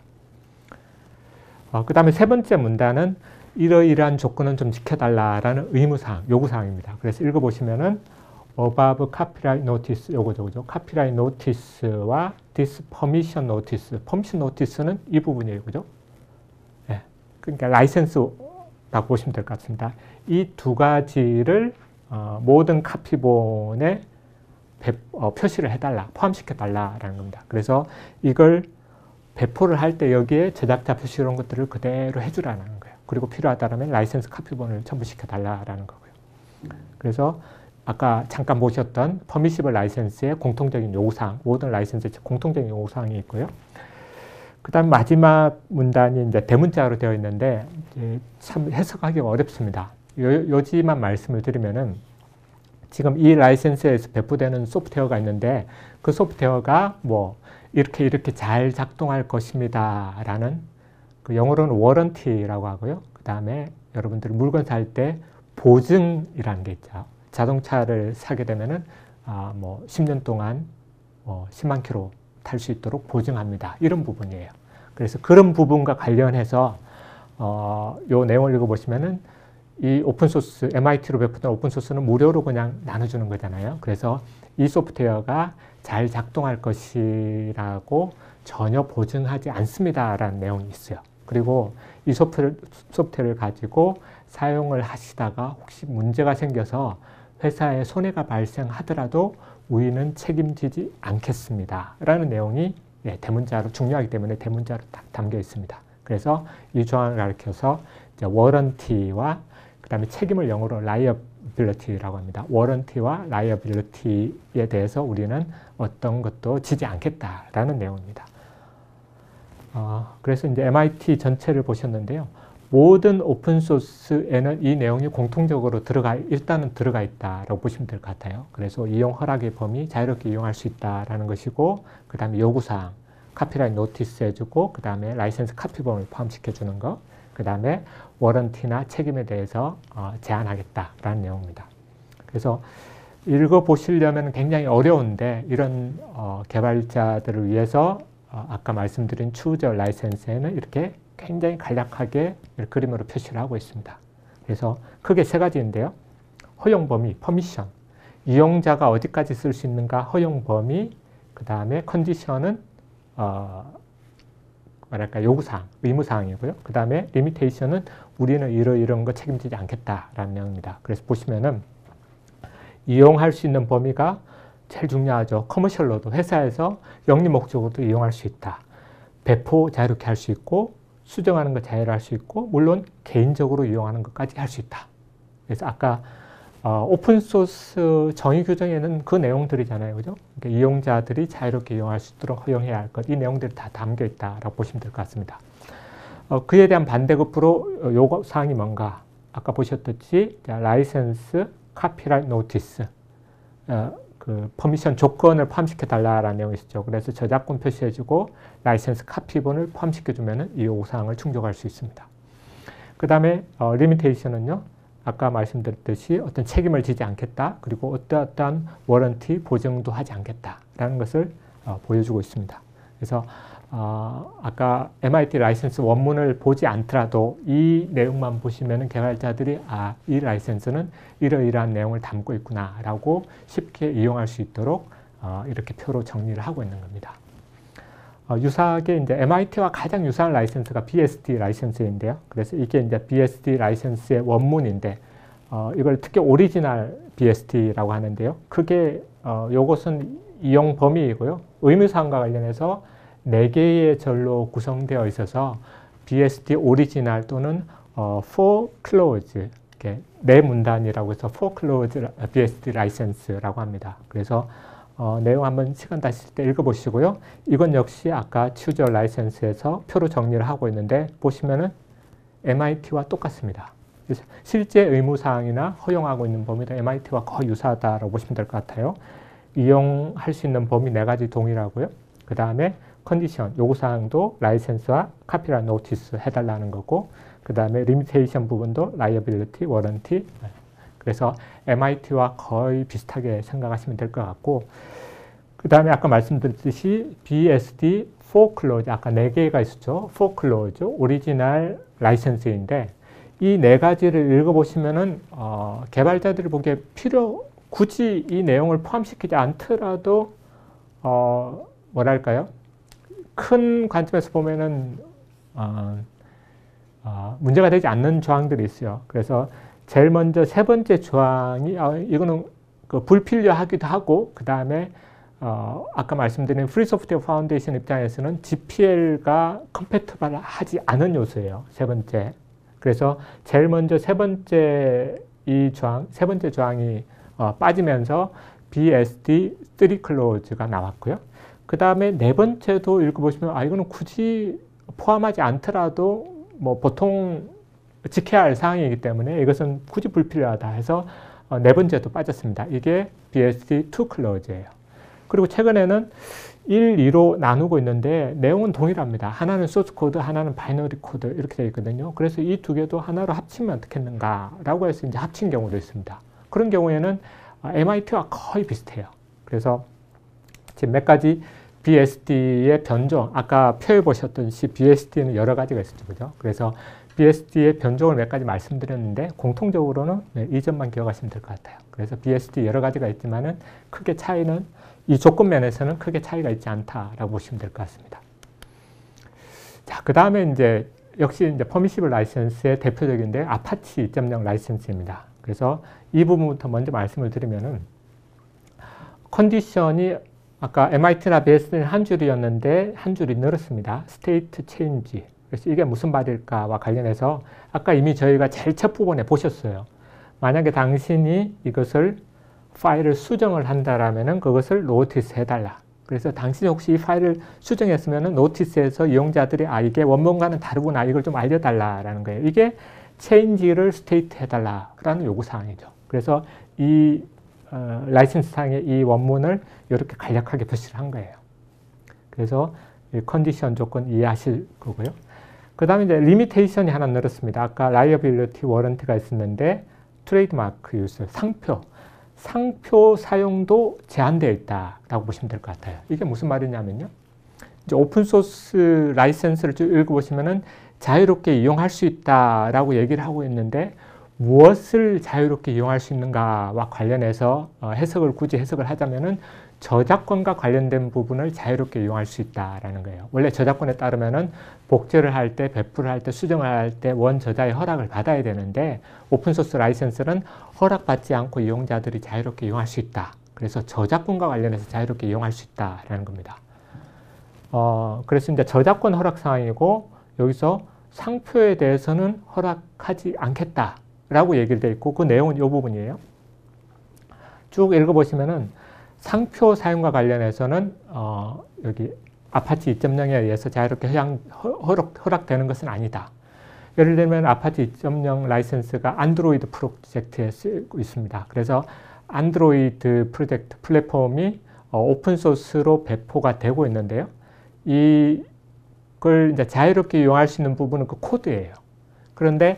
어, 그 다음에 세 번째 문단은 이러이러한 조건은 좀 지켜달라라는 의무사항, 요구사항입니다. 그래서 읽어보시면은 above copyright notice, 요거죠, 그죠? copyright notice와 this permission notice, permission notice는 이 부분이에요, 그죠? 네. 그러니까 라이센스라고 보시면 될 것 같습니다. 이 두 가지를 어, 모든 카피본에 배, 어, 표시를 해달라, 포함시켜달라라는 겁니다. 그래서 이걸 배포를 할 때 여기에 제작자 표시 이런 것들을 그대로 해주라는 거예요. 그리고 필요하다면 라이센스 카피본을 첨부시켜달라는 거고요. 그래서 아까 잠깐 보셨던 퍼미시블 라이센스의 공통적인 요구사항, 모든 라이센스의 공통적인 요구사항이 있고요. 그 다음 마지막 문단이 이제 대문자로 되어 있는데 이제 참 해석하기가 어렵습니다. 요, 요지만 말씀을 드리면은 지금 이 라이센스에서 배포되는 소프트웨어가 있는데 그 소프트웨어가 뭐 이렇게 이렇게 잘 작동할 것입니다 라는 그 영어로는 워런티라고 하고요. 그 다음에 여러분들이 물건 살 때 보증이라는 게 있죠. 자동차를 사게 되면은 아, 뭐 십 년 동안 뭐 십만 킬로 탈 수 있도록 보증합니다. 이런 부분이에요. 그래서 그런 부분과 관련해서 어, 요 내용을 읽어보시면은 이 오픈소스, 엠아이티로 배포된 오픈소스는 무료로 그냥 나눠주는 거잖아요. 그래서 이 소프트웨어가 잘 작동할 것이라고 전혀 보증하지 않습니다라는 내용이 있어요. 그리고 이 소프트웨어, 소프트웨어를 가지고 사용을 하시다가 혹시 문제가 생겨서 회사에 손해가 발생하더라도 우리는 책임지지 않겠습니다. 라는 내용이 예, 대문자로 중요하기 때문에 대문자로 딱 담겨 있습니다. 그래서 이 조항을 가리켜서 이제 워런티와 그 다음에 책임을 영어로 liability라고 합니다. 워런티와 liability에 대해서 우리는 어떤 것도 지지 않겠다라는 내용입니다. 어, 그래서 이제 엠아이티 전체를 보셨는데요. 모든 오픈소스에는 이 내용이 공통적으로 들어가, 일단은 들어가 있다라고 보시면 될 것 같아요. 그래서 이용 허락의 범위, 자유롭게 이용할 수 있다라는 것이고, 그 다음에 요구사항, 카피라이트 노티스 해주고, 그 다음에 라이센스 카피본을 포함시켜주는 거, 그 다음에 워런티나 책임에 대해서 어, 제한하겠다라는 내용입니다. 그래서 읽어보시려면 굉장히 어려운데, 이런 어, 개발자들을 위해서 어, 아까 말씀드린 추저 라이센스에는 이렇게 굉장히 간략하게 그림으로 표시를 하고 있습니다. 그래서 크게 세 가지인데요. 허용 범위, 퍼미션, 이용자가 어디까지 쓸 수 있는가 허용 범위, 그 다음에 컨디션은 어, 뭐랄까 요구사항, 의무사항이고요. 그 다음에 리미테이션은 우리는 이러 이런 거 책임지지 않겠다라는 내용입니다. 그래서 보시면은 이용할 수 있는 범위가 제일 중요하죠. 커머셜로도 회사에서 영리 목적으로도 이용할 수 있다. 배포 자유롭게 할 수 있고 수정하는 거 자유로 할 수 있고 물론 개인적으로 이용하는 것까지 할 수 있다. 그래서 아까 어, 오픈소스 정의 규정에는 그 내용들이잖아요. 그죠? 그러니까 이용자들이 자유롭게 이용할 수 있도록 허용해야 할 것. 이 내용들이 다 담겨 있다라고 보시면 될 것 같습니다. 어, 그에 대한 반대급부로 요구 사항이 뭔가? 아까 보셨듯이 라이센스, 카피라이트 노티스, 어, 그 퍼미션 조건을 포함시켜 달라라는 내용이 있었죠. 그래서 저작권 표시해주고 라이센스 카피본을 포함시켜주면 이 요구사항을 충족할 수 있습니다. 그 다음에 어, 리미테이션은요. 아까 말씀드렸듯이 어떤 책임을 지지 않겠다. 그리고 어떠한 워런티 보증도 하지 않겠다라는 것을 어, 보여주고 있습니다. 그래서 어, 아까 엠아이티 라이센스 원문을 보지 않더라도 이 내용만 보시면 개발자들이 아, 이 라이센스는 이러이러한 내용을 담고 있구나 라고 쉽게 이용할 수 있도록 어, 이렇게 표로 정리를 하고 있는 겁니다. 어, 유사하게 이제 엠아이티와 가장 유사한 라이센스가 비에스디 라이센스인데요. 그래서 이게 이제 비에스디 라이센스의 원문인데 어, 이걸 특히 오리지널 비에스디라고 하는데요. 크게 어, 이것은 이용 범위이고요. 의무사항과 관련해서 네 개의 절로 구성되어 있어서 비에스디 오리지널 또는 어, for clause, 네 문단이라고 해서 for clause 비에스디 라이센스라고 합니다. 그래서 어, 내용 한번 시간 되실 때 읽어보시고요. 이건 역시 아까 choose 라이센스에서 표로 정리를 하고 있는데 보시면은 엠아이티와 똑같습니다. 그래서 실제 의무사항이나 허용하고 있는 범위도 엠아이티와 거의 유사하다고 보시면 될 것 같아요. 이용할 수 있는 범위 네 가지 동일하고요. 그 다음에 컨디션, 요구사항도 라이센스와 카피라이트 노티스 해달라는 거고 그 다음에 리미테이션 부분도 라이어빌리티, 워런티 그래서 엠아이티와 거의 비슷하게 생각하시면 될 것 같고 그 다음에 아까 말씀드렸듯이 비에스디 for clause, 아까 네 개가 있었죠. for clause, 오리지널 라이센스인데 이 네 가지를 읽어보시면은 어, 개발자들이 보기에 필요, 굳이 이 내용을 포함시키지 않더라도 어, 뭐랄까요? 큰 관점에서 보면은 어, 어, 문제가 되지 않는 조항들이 있어요. 그래서 제일 먼저 세 번째 조항이 어, 이거는 그 불필요하기도 하고 그 다음에 어, 아까 말씀드린 프리 소프트웨어 파운데이션 입장에서는 지피엘과 컴패티블 하지 않은 요소예요. 세 번째. 그래서 제일 먼저 세 번째 이 조항, 세 번째 조항이 어, 빠지면서 비에스디 쓰리 클로즈가 나왔고요. 그 다음에 네 번째도 읽어보시면 아 이거는 굳이 포함하지 않더라도 뭐 보통 지켜야 할 사항이기 때문에 이것은 굳이 불필요하다 해서 어, 네 번째도 빠졌습니다. 이게 비에스디 투 클로즈예요. 그리고 최근에는 일, 이로 나누고 있는데 내용은 동일합니다. 하나는 소스 코드, 하나는 바이너리 코드 이렇게 되어 있거든요. 그래서 이 두 개도 하나로 합치면 어떻겠는가라고 해서 이제 합친 경우도 있습니다. 그런 경우에는 엠아이티와 거의 비슷해요. 그래서 지금 몇 가지 비에스디의 변종, 아까 표에 보셨듯이 비에스디는 여러 가지가 있었죠. 그죠? 그래서 비에스디의 변종을 몇 가지 말씀드렸는데 공통적으로는 네, 이 점만 기억하시면 될 것 같아요. 그래서 비에스디 여러 가지가 있지만은 크게 차이는 이 조건 면에서는 크게 차이가 있지 않다라고 보시면 될 것 같습니다. 자, 그 다음에 이제 역시 이제 퍼미시블 라이센스의 대표적인데 아파치 이 점 영 라이센스입니다. 그래서 이 부분부터 먼저 말씀을 드리면은 컨디션이 아까 엠아이티나 비에스디는 한 줄이었는데 한 줄이 늘었습니다. 스테이트 체인지. 그래서 이게 무슨 말일까와 관련해서 아까 이미 저희가 제일 첫 부분에 보셨어요. 만약에 당신이 이것을 파일을 수정을 한다라면은 그것을 노티스 해달라. 그래서 당신이 혹시 이 파일을 수정했으면은 노티스에서 이용자들이 아 이게 원본과는 다르구나 이걸 좀 알려달라라는 거예요. 이게 체인지를 스테이트 해달라라는 요구사항이죠. 그래서 이 어, 라이센스 상의 이 원문을 이렇게 간략하게 표시를 한 거예요. 그래서 이 컨디션 조건 이해하실 거고요. 그 다음에 이제 리미테이션이 하나 늘었습니다. 아까 라이어빌리티 워런티가 있었는데 트레이드마크 유스, 상표. 상표 사용도 제한되어 있다라고 보시면 될 것 같아요. 이게 무슨 말이냐면요. 이제 오픈소스 라이센스를 쭉 읽어보시면은 자유롭게 이용할 수 있다라고 얘기를 하고 있는데 무엇을 자유롭게 이용할 수 있는가와 관련해서 해석을 굳이 해석을 하자면은 저작권과 관련된 부분을 자유롭게 이용할 수 있다라는 거예요. 원래 저작권에 따르면은 복제를 할 때, 배포를 할 때, 수정을 할 때 원저자의 허락을 받아야 되는데 오픈소스 라이센스는 허락받지 않고 이용자들이 자유롭게 이용할 수 있다. 그래서 저작권과 관련해서 자유롭게 이용할 수 있다라는 겁니다. 어, 그래서 이제 저작권 허락 사항이고 여기서 상표에 대해서는 허락하지 않겠다라고 얘기를 돼 있고 그 내용은 이 부분이에요. 쭉 읽어보시면은 상표 사용과 관련해서는 어, 여기 아파치 이 점 영에 의해서 자유롭게 허용, 허락, 허락되는 것은 아니다. 예를 들면 아파치 이 점 영 라이센스가 안드로이드 프로젝트에 쓰고 있습니다. 그래서 안드로이드 프로젝트 플랫폼이 오픈소스로 배포가 되고 있는데요. 이걸 이제 자유롭게 이용할 수 있는 부분은 그 코드예요. 그런데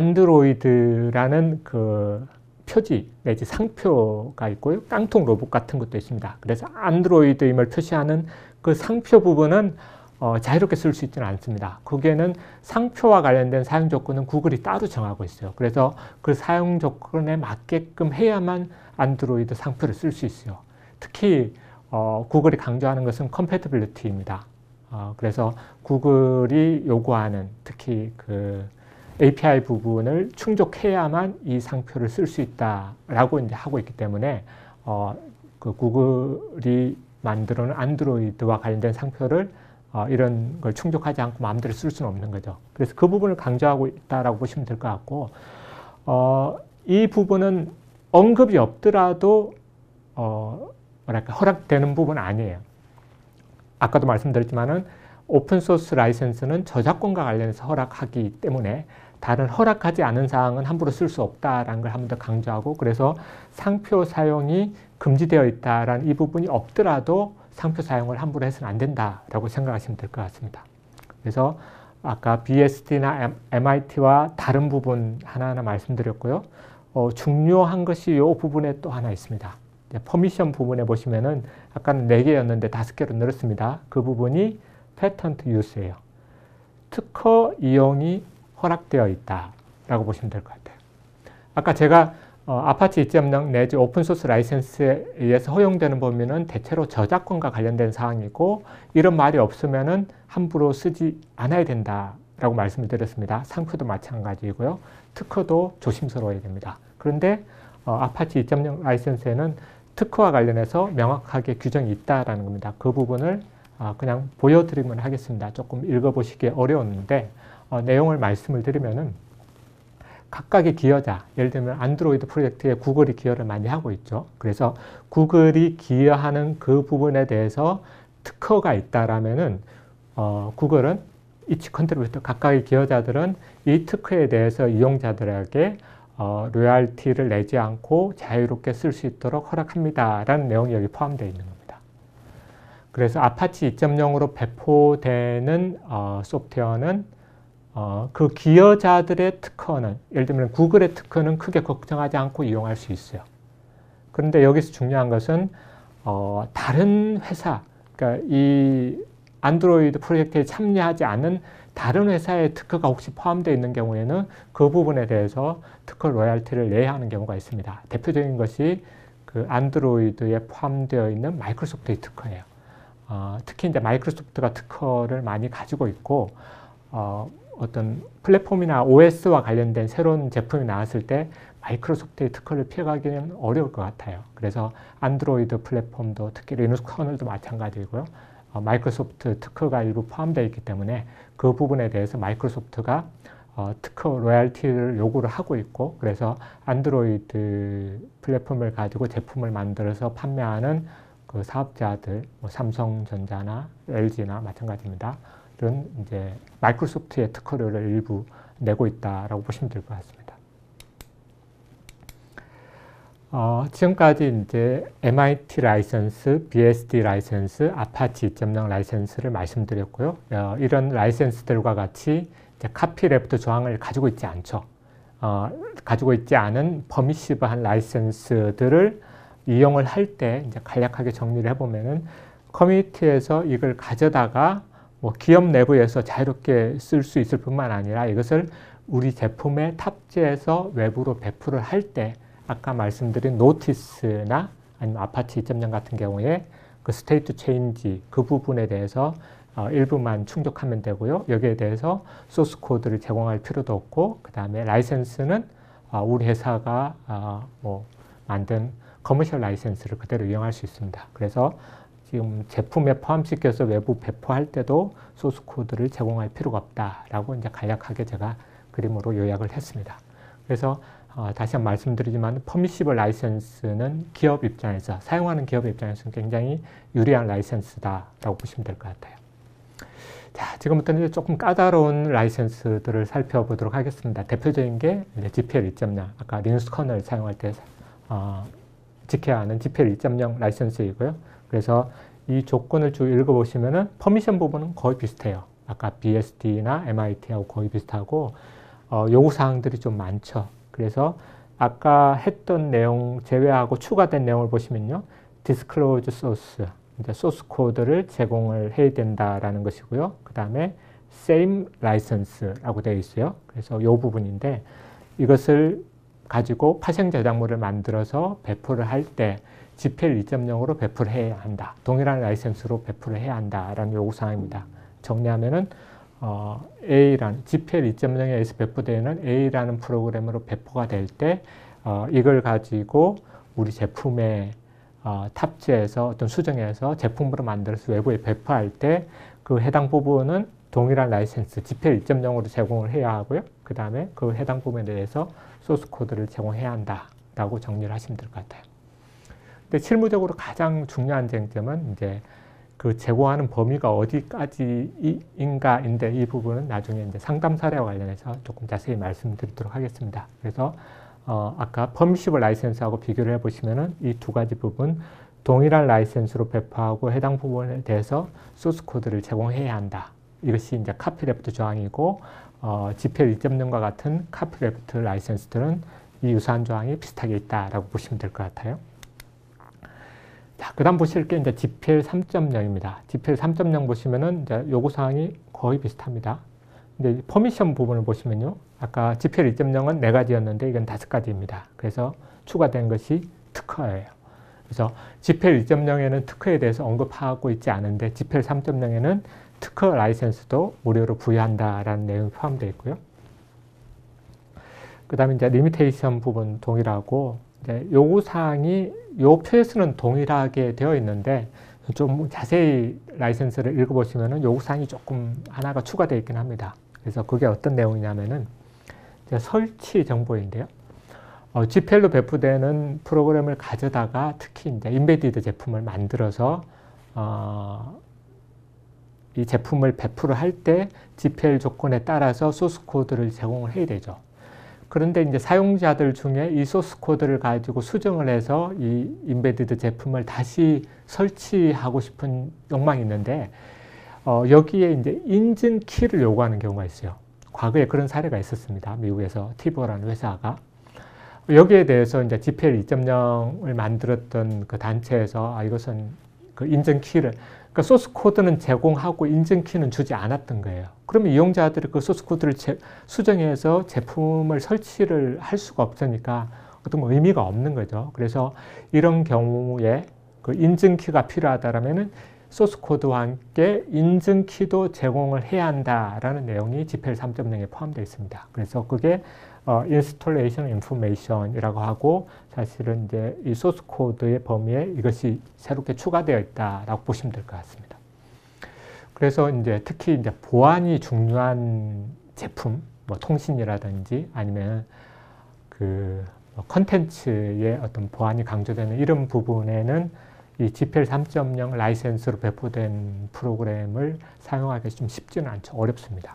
안드로이드라는 그 표지 내지 상표가 있고요. 깡통 로봇 같은 것도 있습니다. 그래서 안드로이드임을 표시하는 그 상표 부분은 어, 자유롭게 쓸 수 있지는 않습니다. 거기에는 상표와 관련된 사용 조건은 구글이 따로 정하고 있어요. 그래서 그 사용 조건에 맞게끔 해야만 안드로이드 상표를 쓸 수 있어요. 특히 어, 구글이 강조하는 것은 컴패티빌리티입니다. 어, 그래서 구글이 요구하는 특히 그 에이피아이 부분을 충족해야만 이 상표를 쓸 수 있다라고 이제 하고 있기 때문에 어, 그 구글이 만들어놓은 안드로이드와 관련된 상표를 어, 이런 걸 충족하지 않고 마음대로 쓸 수는 없는 거죠. 그래서 그 부분을 강조하고 있다라고 보시면 될 것 같고, 어, 이 부분은 언급이 없더라도 어, 뭐랄까 허락되는 부분은 아니에요. 아까도 말씀드렸지만은 오픈소스 라이센스는 저작권과 관련해서 허락하기 때문에 다른 허락하지 않은 사항은 함부로 쓸 수 없다라는 걸 한 번 더 강조하고, 그래서 상표 사용이 금지되어 있다라는 이 부분이 없더라도 상표 사용을 함부로 해서는 안 된다라고 생각하시면 될 것 같습니다. 그래서 아까 비에스디나 엠아이티와 다른 부분 하나하나 말씀드렸고요. 어, 중요한 것이 이 부분에 또 하나 있습니다. 퍼미션 부분에 보시면은 아까는 네 개였는데 다섯 개로 늘었습니다. 그 부분이 패턴트 유스예요. 특허 이용이 허락되어 있다라고 보시면 될 것 같아요. 아까 제가 어, 아파치 이 점 영 내지 오픈소스 라이센스에 의해서 허용되는 범위는 대체로 저작권과 관련된 사항이고, 이런 말이 없으면은 함부로 쓰지 않아야 된다라고 말씀을 드렸습니다. 상표도 마찬가지이고요. 특허도 조심스러워야 됩니다. 그런데 어, 아파치 이 점 영 라이센스에는 특허와 관련해서 명확하게 규정이 있다라는 겁니다. 그 부분을 어, 그냥 보여드리면 하겠습니다. 조금 읽어보시기 어려웠는데 어, 내용을 말씀을 드리면은 각각의 기여자, 예를 들면 안드로이드 프로젝트에 구글이 기여를 많이 하고 있죠. 그래서 구글이 기여하는 그 부분에 대해서 특허가 있다라면은 어, 구글은 each contributor, 각각의 기여자들은 이 특허에 대해서 이용자들에게 어, 로열티를 내지 않고 자유롭게 쓸 수 있도록 허락합니다라는 내용이 여기 포함되어 있는 겁니다. 그래서 아파치 이 점 영으로 배포되는 어, 소프트웨어는 어, 그 기여자들의 특허는, 예를 들면 구글의 특허는 크게 걱정하지 않고 이용할 수 있어요. 그런데 여기서 중요한 것은 어, 다른 회사, 그러니까 이 안드로이드 프로젝트에 참여하지 않은 다른 회사의 특허가 혹시 포함되어 있는 경우에는 그 부분에 대해서 특허 로열티를 내야 하는 경우가 있습니다. 대표적인 것이 그 안드로이드에 포함되어 있는 마이크로소프트의 특허예요. 어, 특히 이제 마이크로소프트가 특허를 많이 가지고 있고, 어, 어떤 플랫폼이나 오에스와 관련된 새로운 제품이 나왔을 때 마이크로소프트의 특허를 피해가기는 어려울 것 같아요. 그래서 안드로이드 플랫폼도 특히 리눅스 커널도 마찬가지고요. 어, 마이크로소프트 특허가 일부 포함되어 있기 때문에 그 부분에 대해서 마이크로소프트가 어, 특허 로열티를 요구를 하고 있고, 그래서 안드로이드 플랫폼을 가지고 제품을 만들어서 판매하는 그 사업자들, 뭐 삼성전자나 엘지나 마찬가지입니다. 은 이제 마이크로소프트의 특허료를 일부 내고 있다라고 보시면 될 것 같습니다. 어, 지금까지 이제 엠아이티 라이센스, 비에스디 라이센스, 아파치 이 점 영 라이센스를 말씀드렸고요. 어, 이런 라이센스들과 같이 이제 카피레프트 조항을 가지고 있지 않죠. 어, 가지고 있지 않은 퍼미시브한 라이센스들을 이용을 할 때 이제 간략하게 정리를 해보면은 커뮤니티에서 이걸 가져다가 뭐 기업 내부에서 자유롭게 쓸 수 있을 뿐만 아니라 이것을 우리 제품에 탑재해서 외부로 배포를 할 때 아까 말씀드린 노티스나 아니면 아파치 이 점 영 같은 경우에 그 스테이트 체인지 그 부분에 대해서 어, 일부만 충족하면 되고요. 여기에 대해서 소스 코드를 제공할 필요도 없고, 그 다음에 라이센스는 어, 우리 회사가 어, 뭐 만든 커머셜 라이센스를 그대로 이용할 수 있습니다. 그래서 지금 제품에 포함시켜서 외부 배포할 때도 소스 코드를 제공할 필요가 없다라고 이제 간략하게 제가 그림으로 요약을 했습니다. 그래서 어, 다시 한번 말씀드리지만 퍼미시블 라이센스는 기업 입장에서, 사용하는 기업 입장에서는 굉장히 유리한 라이센스다라고 보시면 될 것 같아요. 자, 지금부터는 이제 조금 까다로운 라이센스들을 살펴보도록 하겠습니다. 대표적인 게 이제 지피엘 이 점 영, 아까 리눅스 커널 사용할 때 어, 지켜야 하는 지피엘 이 점 영 라이센스이고요. 그래서 이 조건을 쭉 읽어보시면은 퍼미션 부분은 거의 비슷해요. 아까 비에스디나 엠아이티하고 거의 비슷하고 어, 요구사항들이 좀 많죠. 그래서 아까 했던 내용 제외하고 추가된 내용을 보시면요. disclose source, 이제 소스 코드를 제공을 해야 된다라는 것이고요. 그 다음에 same license라고 되어 있어요. 그래서 이 부분인데 이것을 가지고 파생 저작물을 만들어서 배포를 할 때 지피엘 이 점 영으로 배포를 해야 한다. 동일한 라이센스로 배포를 해야 한다라는 요구사항입니다. 정리하면은 어, A라는 지피엘 이 점 영에서 배포되는 A라는 프로그램으로 배포가 될 때 어, 이걸 가지고 우리 제품에 어, 탑재해서 어떤 수정해서 제품으로 만들어서 외부에 배포할 때 그 해당 부분은 동일한 라이센스 지피엘 이 점 영으로 제공을 해야 하고요. 그 다음에 그 해당 부분에 대해서 소스 코드를 제공해야 한다라고 정리를 하시면 될 것 같아요. 근데 실무적으로 가장 중요한 쟁점은 이제 그 제공하는 범위가 어디까지인가인데 이 부분은 나중에 이제 상담 사례와 관련해서 조금 자세히 말씀드리도록 하겠습니다. 그래서 어 아까 퍼미시블 라이센스하고 비교를 해보시면은 이 두 가지 부분 동일한 라이센스로 배포하고 해당 부분에 대해서 소스 코드를 제공해야 한다. 이것이 이제 카피레프트 조항이고 어, 지피엘 이 점 영과 같은 카피레프트 라이센스들은 이 유사한 조항이 비슷하게 있다라고 보시면 될 것 같아요. 자, 그 다음 보실 게 이제 지피엘 삼 점 영입니다. 지피엘 삼 점 영 보시면은 이제 요구사항이 거의 비슷합니다. 근데 퍼미션 부분을 보시면요. 아까 지피엘 이 점 영은 네 가지였는데 이건 다섯 가지입니다. 그래서 추가된 것이 특허예요. 그래서 지피엘 이 점 영에는 특허에 대해서 언급하고 있지 않은데 지피엘 삼 점 영에는 특허 라이센스도 무료로 부여한다라는 내용이 포함되어 있고요. 그 다음에 이제 리미테이션 부분 동일하고 이제 요구사항이 요 표에서는 동일하게 되어 있는데 좀 자세히 라이센스를 읽어보시면은 요구사항이 조금 하나가 추가되어 있긴 합니다. 그래서 그게 어떤 내용이냐면은 이제 설치 정보인데요. 어, 지피엘로 배포되는 프로그램을 가져다가 특히 이제 인베디드 제품을 만들어서 어, 이 제품을 배포를 할 때 지피엘 조건에 따라서 소스 코드를 제공을 해야 되죠. 그런데 이제 사용자들 중에 이 소스 코드를 가지고 수정을 해서 이 인베디드 제품을 다시 설치하고 싶은 욕망이 있는데 어, 여기에 이제 인증 키를 요구하는 경우가 있어요. 과거에 그런 사례가 있었습니다. 미국에서 티버라는 회사가 여기에 대해서 이제 지피엘 이 점 영을 만들었던 그 단체에서 아, 이것은 그 인증 키를 그러니까 소스 코드는 제공하고 인증 키는 주지 않았던 거예요. 그러면 이용자들이 그 소스 코드를 제, 수정해서 제품을 설치를 할 수가 없으니까 어떤 뭐 의미가 없는 거죠. 그래서 이런 경우에 그 인증 키가 필요하다라면은 소스 코드와 함께 인증 키도 제공을 해야 한다라는 내용이 지피엘 삼 점 영에 포함되어 있습니다. 그래서 그게 어, installation information이라고 하고 사실은 이제 이 소스 코드의 범위에 이것이 새롭게 추가되어 있다라고 보시면 될 것 같습니다. 그래서 이제 특히 이제 보안이 중요한 제품, 뭐 통신이라든지 아니면 그 컨텐츠의 어떤 보안이 강조되는 이런 부분에는 이 지피엘 삼 점 영 라이센스로 배포된 프로그램을 사용하기 좀 쉽지는 않죠. 어렵습니다.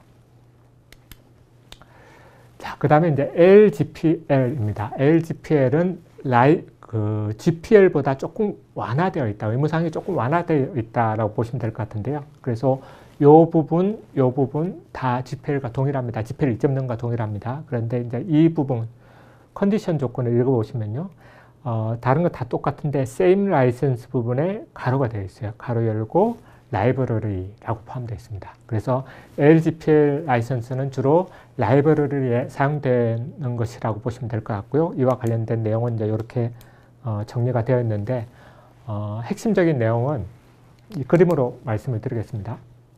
자, 그 다음에 이제 엘지피엘입니다. 엘지피엘은 라이, 그 지피엘보다 조금 완화되어 있다. 의무사항이 조금 완화되어 있다라고 보시면 될 것 같은데요. 그래서 요 부분, 요 부분 다 지피엘과 동일합니다. 지피엘 이 점 영과 동일합니다. 그런데 이제 이 부분, 컨디션 조건을 읽어보시면요. 어, 다른 거 다 똑같은데 same license 부분에 가로가 되어 있어요. 가로 열고 라이브러리라고 포함되어 있습니다. 그래서 엘지피엘 라이선스는 주로 라이브러리에 사용되는 것이라고 보시면 될 것 같고요. 이와 관련된 내용은 이제 이렇게 어, 정리가 되어 있는데 어, 핵심적인 내용은 이 그림으로 말씀을 드리겠습니다.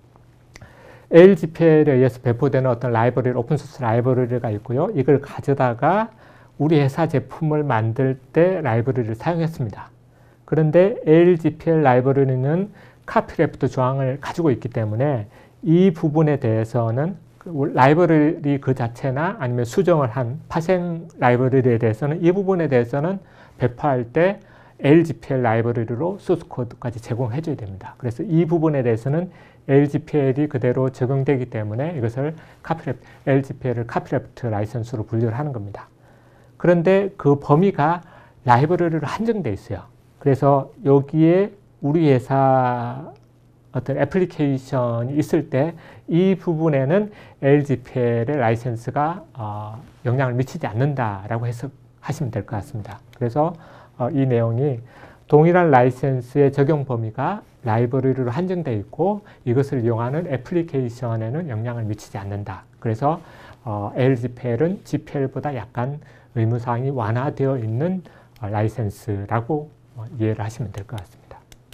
엘지피엘에 의해서 배포되는 어떤 라이브러리, 오픈소스 라이브러리가 있고요. 이걸 가져다가 우리 회사 제품을 만들 때 라이브러리를 사용했습니다. 그런데 엘지피엘 라이브러리는 카피레프트 조항을 가지고 있기 때문에 이 부분에 대해서는 그 라이브러리 그 자체나 아니면 수정을 한 파생 라이브러리에 대해서는 이 부분에 대해서는 배포할 때 엘지피엘 라이브러리로 소스 코드까지 제공해 줘야 됩니다. 그래서 이 부분에 대해서는 엘지피엘이 그대로 적용되기 때문에 이것을 카피랩, 엘지피엘을 카피랩트 라이선스로 분류를 하는 겁니다. 그런데 그 범위가 라이브러리로 한정되어 있어요. 그래서 여기에 우리 회사 어떤 애플리케이션이 있을 때 이 부분에는 엘지피엘의 라이선스가 어, 영향을 미치지 않는다라고 해석하시면 될 것 같습니다. 그래서 어, 이 내용이 동일한 라이선스의 적용 범위가 라이브러리로 한정되어 있고 이것을 이용하는 애플리케이션에는 영향을 미치지 않는다. 그래서 어, 엘지피엘은 지피엘보다 약간 의무사항이 완화되어 있는 어, 라이선스라고 어, 이해를 하시면 될 것 같습니다.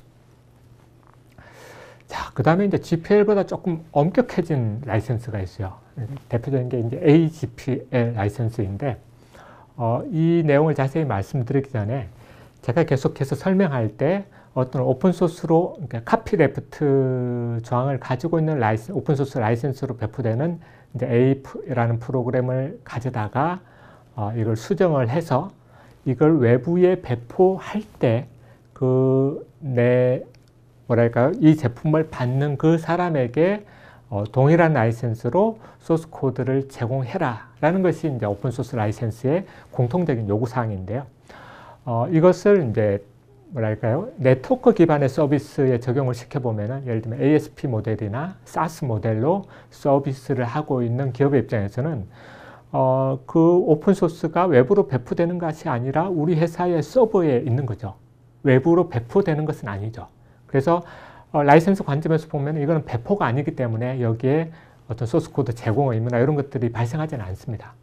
자, 그 다음에 이제 지피엘보다 조금 엄격해진 라이선스가 있어요. 대표적인 게 이제 에이지피엘 라이선스인데, 어, 이 내용을 자세히 말씀드리기 전에 제가 계속해서 설명할 때 어떤 오픈소스로, 그러니까 카피레프트 조항을 가지고 있는 라이센, 오픈소스 라이선스로 배포되는 이제 에이프라는 프로그램을 가져다가 어, 이걸 수정을 해서 이걸 외부에 배포할 때 그 내 뭐랄까요? 이 제품을 받는 그 사람에게 어, 동일한 라이센스로 소스 코드를 제공해라 라는 것이 이제 오픈소스 라이센스의 공통적인 요구사항인데요. 어, 이것을 이제 뭐랄까요? 네트워크 기반의 서비스에 적용을 시켜보면은 예를 들면 에이에스피 모델이나 사스 모델로 서비스를 하고 있는 기업의 입장에서는 어, 그 오픈소스가 외부로 배포되는 것이 아니라 우리 회사의 서버에 있는 거죠. 외부로 배포되는 것은 아니죠. 그래서 어, 라이센스 관점에서 보면 이거는 배포가 아니기 때문에 여기에 어떤 소스코드 제공 의무나 이런 것들이 발생하지는 않습니다.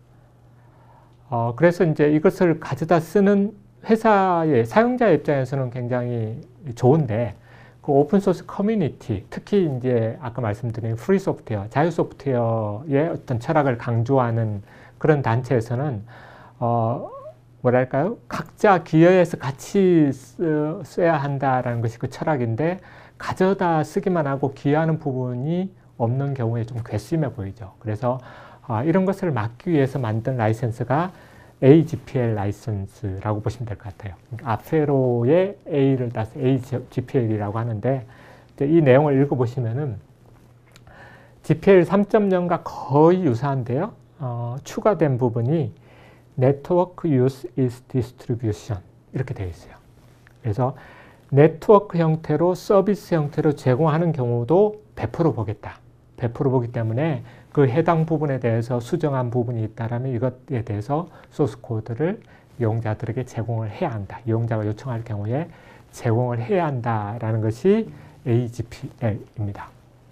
어, 그래서 이제 이것을 가져다 쓰는 회사의 사용자 입장에서는 굉장히 좋은데 그 오픈소스 커뮤니티, 특히 이제 아까 말씀드린 프리 소프트웨어, 자유 소프트웨어의 어떤 철학을 강조하는 그런 단체에서는 어, 뭐랄까요? 각자 기여해서 같이 쓰, 써야 한다라는 것이 그 철학인데 가져다 쓰기만 하고 기여하는 부분이 없는 경우에 좀 괘씸해 보이죠. 그래서 어, 이런 것을 막기 위해서 만든 라이센스가 에이지피엘 라이센스라고 보시면 될 것 같아요. 그러니까 아페로의 A를 따서 에이지피엘이라고 하는데 이 내용을 읽어보시면은 지피엘 삼 점 영과 거의 유사한데요. 어, 추가된 부분이 Network Use is Distribution 이렇게 되어 있어요. 그래서 네트워크 형태로 서비스 형태로 제공하는 경우도 배포로 보겠다. 배포로 보기 때문에 그 해당 부분에 대해서 수정한 부분이 있다면 이것에 대해서 소스 코드를 이용자들에게 제공을 해야 한다. 이용자가 요청할 경우에 제공을 해야 한다라는 것이 에이지피엘입니다.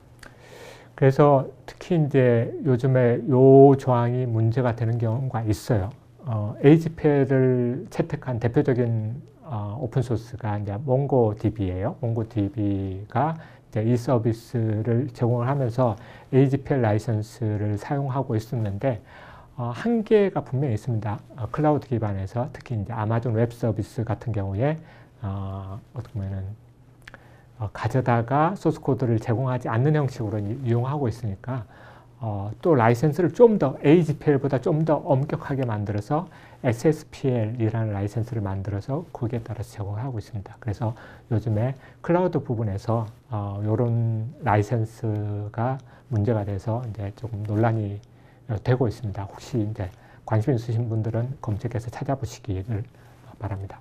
그래서 특히 이제 요즘에 이 조항이 문제가 되는 경우가 있어요. 어, 에이지피엘을 채택한 대표적인 어, 오픈소스가 이제 몽고디비예요. 몽고디비가 이제 이 서비스를 제공을 하면서 에이지피엘 라이선스를 사용하고 있었는데 어, 한계가 분명히 있습니다. 어, 클라우드 기반에서 특히 이제 아마존 웹 서비스 같은 경우에 어, 어떻게 보면은 어, 가져다가 소스 코드를 제공하지 않는 형식으로 이용하고 있으니까 어, 또 라이센스를 좀 더 에이지피엘보다 좀 더 엄격하게 만들어서 에스에스피엘이라는 라이센스를 만들어서 거기에 따라서 제공을 하고 있습니다. 그래서 요즘에 클라우드 부분에서 어, 이런 라이센스가 문제가 돼서 이제 조금 논란이 되고 있습니다. 혹시 이제 관심 있으신 분들은 검색해서 찾아보시기를 바랍니다.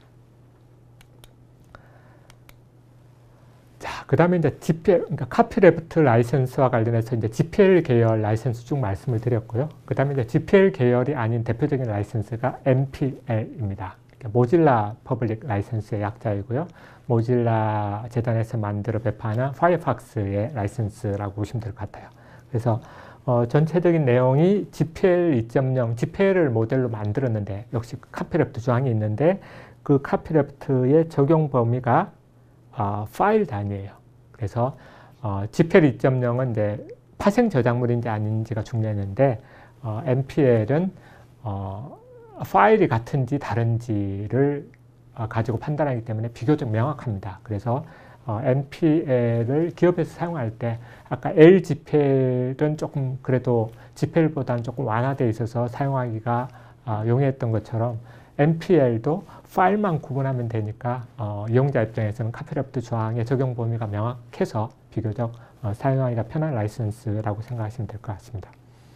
자, 그 다음에 이제 지피엘, 그러니까 카피레프트 라이센스와 관련해서 이제 지피엘 계열 라이센스 쭉 말씀을 드렸고요. 그 다음에 이제 지피엘 계열이 아닌 대표적인 라이센스가 엠피엘입니다. 모질라 퍼블릭 라이센스의 약자이고요. 모질라 재단에서 만들어 배포하는 파이어팍스의 라이센스라고 보시면 될 것 같아요. 그래서 어, 전체적인 내용이 지피엘 이 점 영, 지피엘을 모델로 만들었는데 역시 카피레프트 조항이 있는데 그 카피레프트의 적용 범위가 어, 파일 단위예요. 그래서 어, 지피엘 이 점 영은 이제 파생 저작물인지 아닌지가 중요했는데 어, 엠피엘은 어, 파일이 같은지 다른지를 어, 가지고 판단하기 때문에 비교적 명확합니다. 그래서 어, 엔피엘을 기업에서 사용할 때 아까 L지피엘은 조금 그래도 지피엘보다는 조금 완화되어 있어서 사용하기가 어, 용이했던 것처럼 엔피엘도 파일만 구분하면 되니까 어, 이용자 입장에서는 카피라이트 조항의 적용 범위가 명확해서 비교적 어, 사용하기가 편한 라이선스라고 생각하시면 될 것 같습니다.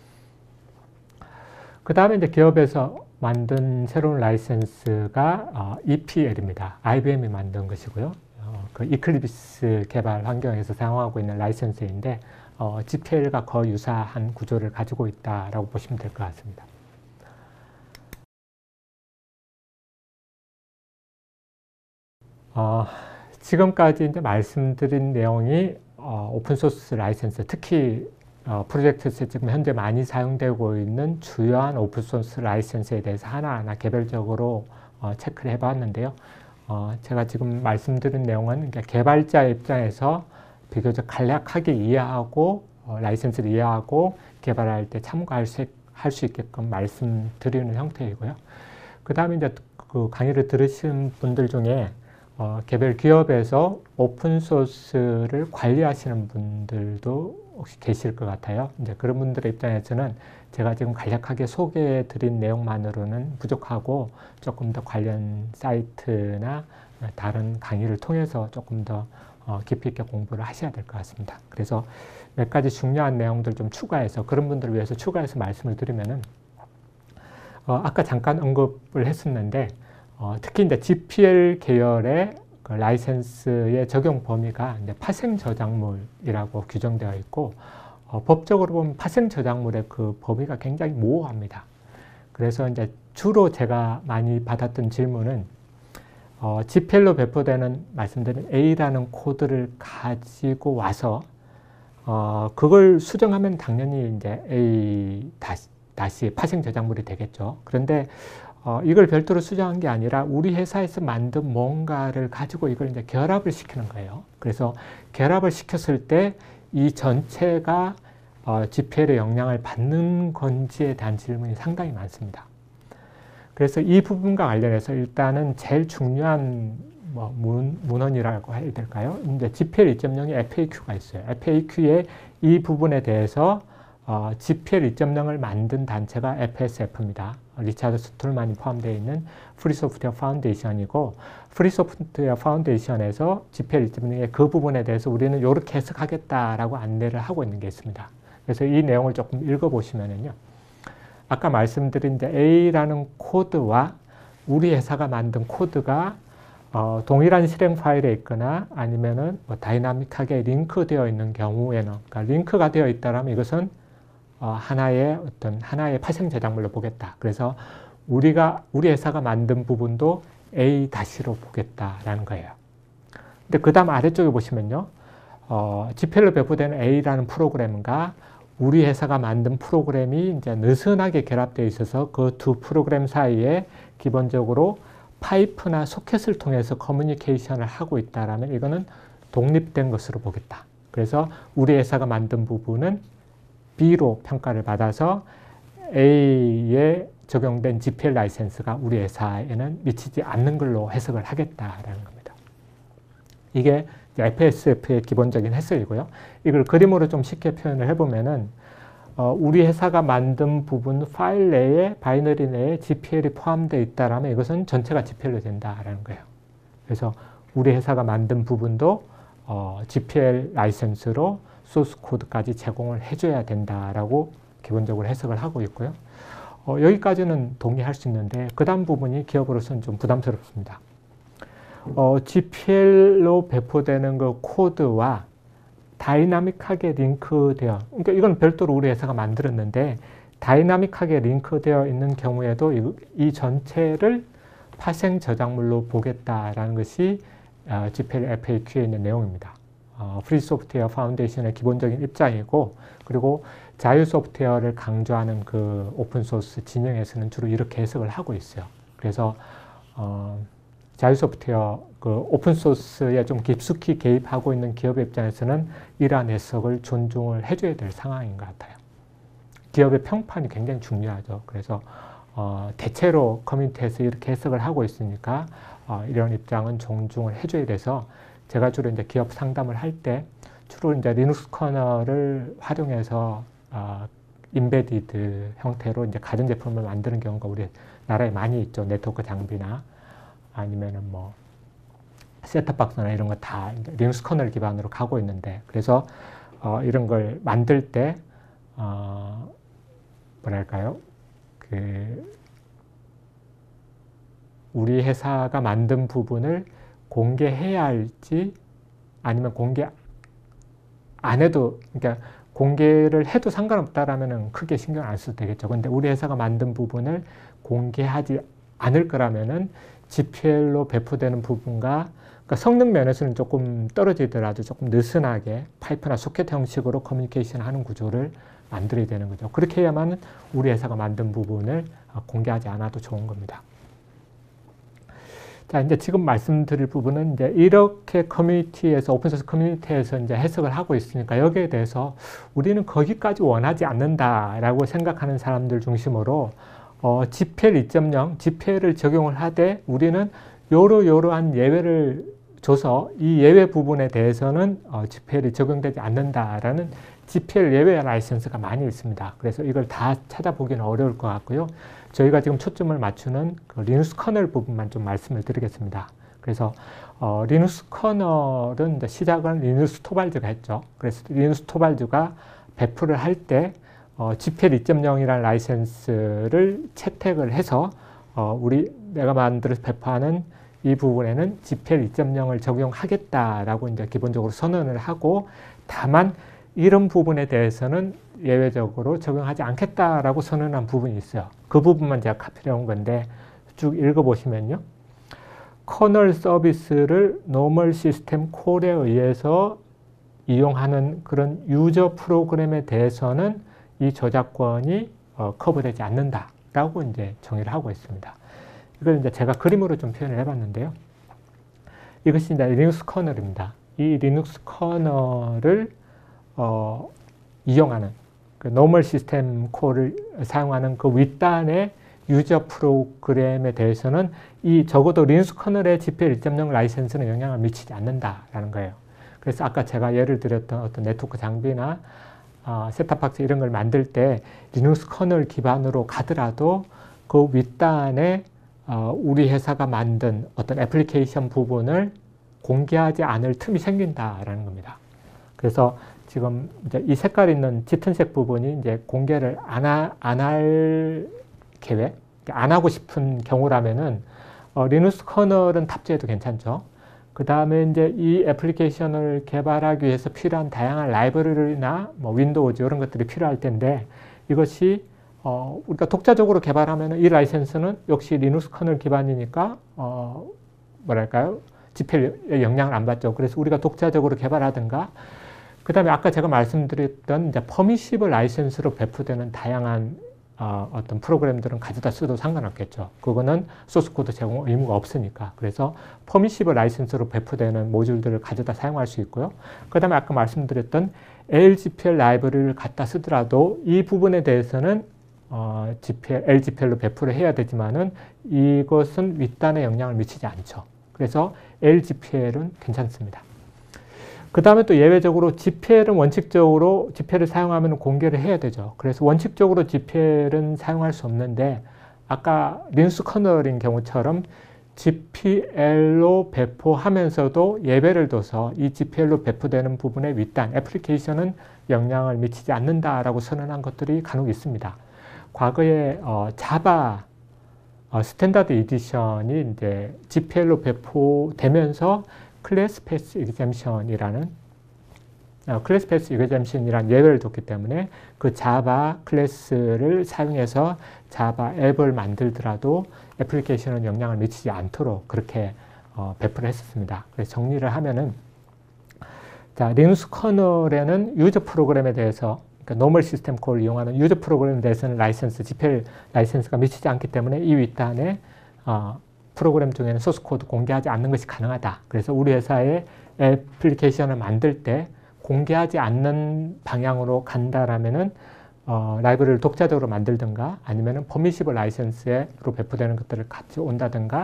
그 다음에 이제 기업에서 만든 새로운 라이선스가 어, 이피엘입니다. 아이비엠이 만든 것이고요. 어, 그 이클립스 개발 환경에서 사용하고 있는 라이선스인데 어, 지피엘과 거의 유사한 구조를 가지고 있다라고 보시면 될 것 같습니다. 어, 지금까지 이제 말씀드린 내용이 어, 오픈소스 라이선스, 특히 어, 프로젝트에서 지금 현재 많이 사용되고 있는 주요한 오픈소스 라이선스에 대해서 하나하나 개별적으로 어, 체크를 해봤는데요. 어, 제가 지금 말씀드린 내용은 개발자 입장에서 비교적 간략하게 이해하고 어, 라이선스를 이해하고 개발할 때 참고할 수, 할 수 있게끔 말씀드리는 형태이고요. 그 다음에 이제 그 강의를 들으신 분들 중에 어, 개별 기업에서 오픈소스를 관리하시는 분들도 혹시 계실 것 같아요. 이제 그런 분들의 입장에서는 제가 지금 간략하게 소개해 드린 내용만으로는 부족하고 조금 더 관련 사이트나 다른 강의를 통해서 조금 더 어, 깊이 있게 공부를 하셔야 될 것 같습니다. 그래서 몇 가지 중요한 내용들 좀 추가해서 그런 분들을 위해서 추가해서 말씀을 드리면은 어, 아까 잠깐 언급을 했었는데 어, 특히 이제 지피엘 계열의 그 라이선스의 적용 범위가 이제 파생 저작물이라고 규정되어 있고 어, 법적으로 보면 파생 저작물의 그 범위가 굉장히 모호합니다. 그래서 이제 주로 제가 많이 받았던 질문은 어, 지피엘로 배포되는 말씀드린 A라는 코드를 가지고 와서 어, 그걸 수정하면 당연히 이제 A 다시, 다시 파생 저작물이 되겠죠. 그런데 어, 이걸 별도로 수정한 게 아니라 우리 회사에서 만든 뭔가를 가지고 이걸 이제 결합을 시키는 거예요. 그래서 결합을 시켰을 때 이 전체가 어, 지피엘의 영향을 받는 건지에 대한 질문이 상당히 많습니다. 그래서 이 부분과 관련해서 일단은 제일 중요한 뭐 문, 문헌이라고 해야 될까요? 이제 지피엘 이 점 영의 에프에이큐가 있어요. 에프에이큐의 이 부분에 대해서 어, 지피엘 이 점 영을 만든 단체가 에프에스에프입니다. 리차드 스툴만이 포함되어 있는 프리 소프트웨어 파운데이션이고 프리 소프트웨어 파운데이션에서 지피엘 이 점 영의 그 부분에 대해서 우리는 이렇게 해석하겠다라고 안내를 하고 있는 게 있습니다. 그래서 이 내용을 조금 읽어보시면은요. 아까 말씀드린 이제 A라는 코드와 우리 회사가 만든 코드가 어, 동일한 실행 파일에 있거나 아니면은 뭐 다이나믹하게 링크되어 있는 경우에는, 그러니까 링크가 되어 있다라면 이것은 어, 하나의 어떤 하나의 파생 저작물로 보겠다. 그래서 우리가 우리 회사가 만든 부분도 A 다시로 보겠다라는 거예요. 근데 그 다음 아래쪽에 보시면요, 어, 지피엘로 배포되는 A라는 프로그램과 우리 회사가 만든 프로그램이 이제 느슨하게 결합되어 있어서 그 두 프로그램 사이에 기본적으로 파이프나 소켓을 통해서 커뮤니케이션을 하고 있다라면 이거는 독립된 것으로 보겠다. 그래서 우리 회사가 만든 부분은 B로 평가를 받아서 A에 적용된 지피엘 라이센스가 우리 회사에는 미치지 않는 걸로 해석을 하겠다라는 겁니다. 이게 에프에스에프의 기본적인 해석이고요. 이걸 그림으로 좀 쉽게 표현을 해보면은 어, 우리 회사가 만든 부분 파일 내에 바이너리 내에 지피엘이 포함되어 있다라면 이것은 전체가 지피엘로 된다라는 거예요. 그래서 우리 회사가 만든 부분도 어, 지피엘 라이센스로 소스 코드까지 제공을 해줘야 된다라고 기본적으로 해석을 하고 있고요. 어, 여기까지는 동의할 수 있는데 그 다음 부분이 기업으로서는 좀 부담스럽습니다. 어, 지피엘로 배포되는 그 코드와 다이나믹하게 링크되어, 그러니까 이건 별도로 우리 회사가 만들었는데 다이나믹하게 링크되어 있는 경우에도 이, 이 전체를 파생 저작물로 보겠다라는 것이 어, 지피엘 에프에이큐에 있는 내용입니다. 어, 프리 소프트웨어 파운데이션의 기본적인 입장이고, 그리고 자유 소프트웨어를 강조하는 그 오픈 소스 진영에서는 주로 이렇게 해석을 하고 있어요. 그래서 어, 자유 소프트웨어, 그 오픈 소스에 좀 깊숙이 개입하고 있는 기업의 입장에서는 이러한 해석을 존중을 해줘야 될 상황인 것 같아요. 기업의 평판이 굉장히 중요하죠. 그래서 어, 대체로 커뮤니티에서 이렇게 해석을 하고 있으니까 어, 이런 입장은 존중을 해줘야 돼서 제가 주로 이제 기업 상담을 할 때 주로 이제 리눅스 커널을 활용해서 어, 인베디드 형태로 이제 가전제품을 만드는 경우가 우리 나라에 많이 있죠. 네트워크 장비나 아니면은 뭐 셋탑박스나 이런 거 다 리눅스 커널 기반으로 가고 있는데, 그래서 어, 이런 걸 만들 때 어, 뭐랄까요? 그 우리 회사가 만든 부분을 공개해야 할지 아니면 공개 안 해도, 그러니까 공개를 해도 상관없다라면은 크게 신경 안 써도 되겠죠. 근데 우리 회사가 만든 부분을 공개하지 않을 거라면은 지피엘로 배포되는 부분과, 그러니까 성능 면에서는 조금 떨어지더라도 조금 느슨하게 파이프나 소켓 형식으로 커뮤니케이션 하는 구조를 만들어야 되는 거죠. 그렇게 해야만 우리 회사가 만든 부분을 공개하지 않아도 좋은 겁니다. 자, 이제 지금 말씀드릴 부분은 이제 이렇게 커뮤니티에서, 오픈소스 커뮤니티에서 이제 해석을 하고 있으니까 여기에 대해서 우리는 거기까지 원하지 않는다라고 생각하는 사람들 중심으로 어, 지피엘 이 점 영, 지피엘을 적용을 하되 우리는 요러요러한 예외를 줘서 이 예외 부분에 대해서는 어, 지피엘이 적용되지 않는다라는 지피엘 예외 라이선스가 많이 있습니다. 그래서 이걸 다 찾아보기는 어려울 것 같고요. 저희가 지금 초점을 맞추는 그 리눅스 커널 부분만 좀 말씀을 드리겠습니다. 그래서 어, 리눅스 커널은 이제 시작은 리눅스 토발즈가 했죠. 그래서 리눅스 토발즈가 배포를 할 때 어, 지피엘 이 점 영이라는 라이선스를 채택을 해서 어, 우리 내가 만들어서 배포하는 이 부분에는 지피엘 이 점 영을 적용하겠다라고 이제 기본적으로 선언을 하고, 다만 이런 부분에 대해서는 예외적으로 적용하지 않겠다라고 선언한 부분이 있어요. 그 부분만 제가 카피를 한 건데 쭉 읽어보시면요. 커널 서비스를 노멀 시스템 콜에 의해서 이용하는 그런 유저 프로그램에 대해서는 이 저작권이 어, 커버되지 않는다라고 이제 정의를 하고 있습니다. 이걸 이제 제가 그림으로 좀 표현을 해봤는데요. 이것이 이제 리눅스 커널입니다. 이 리눅스 커널을 어, 이용하는 그 노멀 시스템 콜을 사용하는 그 윗단의 유저 프로그램에 대해서는 이 적어도 리눅스 커널의 지피엘 이 점 영 라이센스는 영향을 미치지 않는다라는 거예요. 그래서 아까 제가 예를 들었던 어떤 네트워크 장비나 어, 셋탑박스 이런 걸 만들 때 리눅스 커널 기반으로 가더라도 그 윗단에 어, 우리 회사가 만든 어떤 애플리케이션 부분을 공개하지 않을 틈이 생긴다라는 겁니다. 그래서 지금 이제 이 색깔 있는 짙은색 부분이 이제 공개를 안 할 계획, 안 하고 싶은 경우라면은 어, 리눅스 커널은 탑재해도 괜찮죠. 그 다음에 이제 이 애플리케이션을 개발하기 위해서 필요한 다양한 라이브러리나 뭐 윈도우즈 이런 것들이 필요할 텐데, 이것이 어, 우리가 독자적으로 개발하면 이 라이센스는 역시 리눅스 커널 기반이니까 어, 뭐랄까요, 지피엘에 영향을 안 받죠. 그래서 우리가 독자적으로 개발하든가, 그 다음에 아까 제가 말씀드렸던 이제 퍼미시블 라이센스로 배포되는 다양한 어, 어떤 프로그램들은 가져다 써도 상관없겠죠. 그거는 소스코드 제공 의무가 없으니까. 그래서 퍼미시블 라이센스로 배포되는 모듈들을 가져다 사용할 수 있고요. 그 다음에 아까 말씀드렸던 엘지피엘 라이브러리를 갖다 쓰더라도 이 부분에 대해서는 어, 지피엘, 엘지피엘로 배포를 해야 되지만은 이것은 윗단에 영향을 미치지 않죠. 그래서 엘지피엘은 괜찮습니다. 그 다음에 또 예외적으로 지피엘은 원칙적으로 지피엘을 사용하면 공개를 해야 되죠. 그래서 원칙적으로 지피엘은 사용할 수 없는데, 아까 리눅스 커널인 경우처럼 지피엘로 배포하면서도 예외를 둬서 이 지피엘로 배포되는 부분의 윗단, 애플리케이션은 영향을 미치지 않는다라고 선언한 것들이 간혹 있습니다. 과거에 어, 자바 어, 스탠다드 에디션이 이제 지피엘로 배포되면서 클래스 패스 이그젬션이라는 어, 클래스 패스 이그젬션이라는 예외를 뒀기 때문에 그 자바 클래스를 사용해서 자바 앱을 만들더라도 애플리케이션은 영향을 미치지 않도록 그렇게 어, 배포를 했었습니다. 그래서 정리를 하면은, 자, 리눅스 커널에는 유저 프로그램에 대해서, 그러니까 노멀 시스템 콜을 이용하는 유저 프로그램에 대해서는 라이센스, 지피엘 라이센스가 미치지 않기 때문에 이 윗단에 어, 프로그램 중에는 소스 코드 공개하지 않는 것이 가능하다. 그래서 우리 회사의 애플리케이션을 만들 때 공개하지 않는 방향으로 간다라면은 어, 라이브러리를 독자적으로 만들든가 아니면은 퍼미시블 라이센스로 배포되는 것들을 같이 온다든가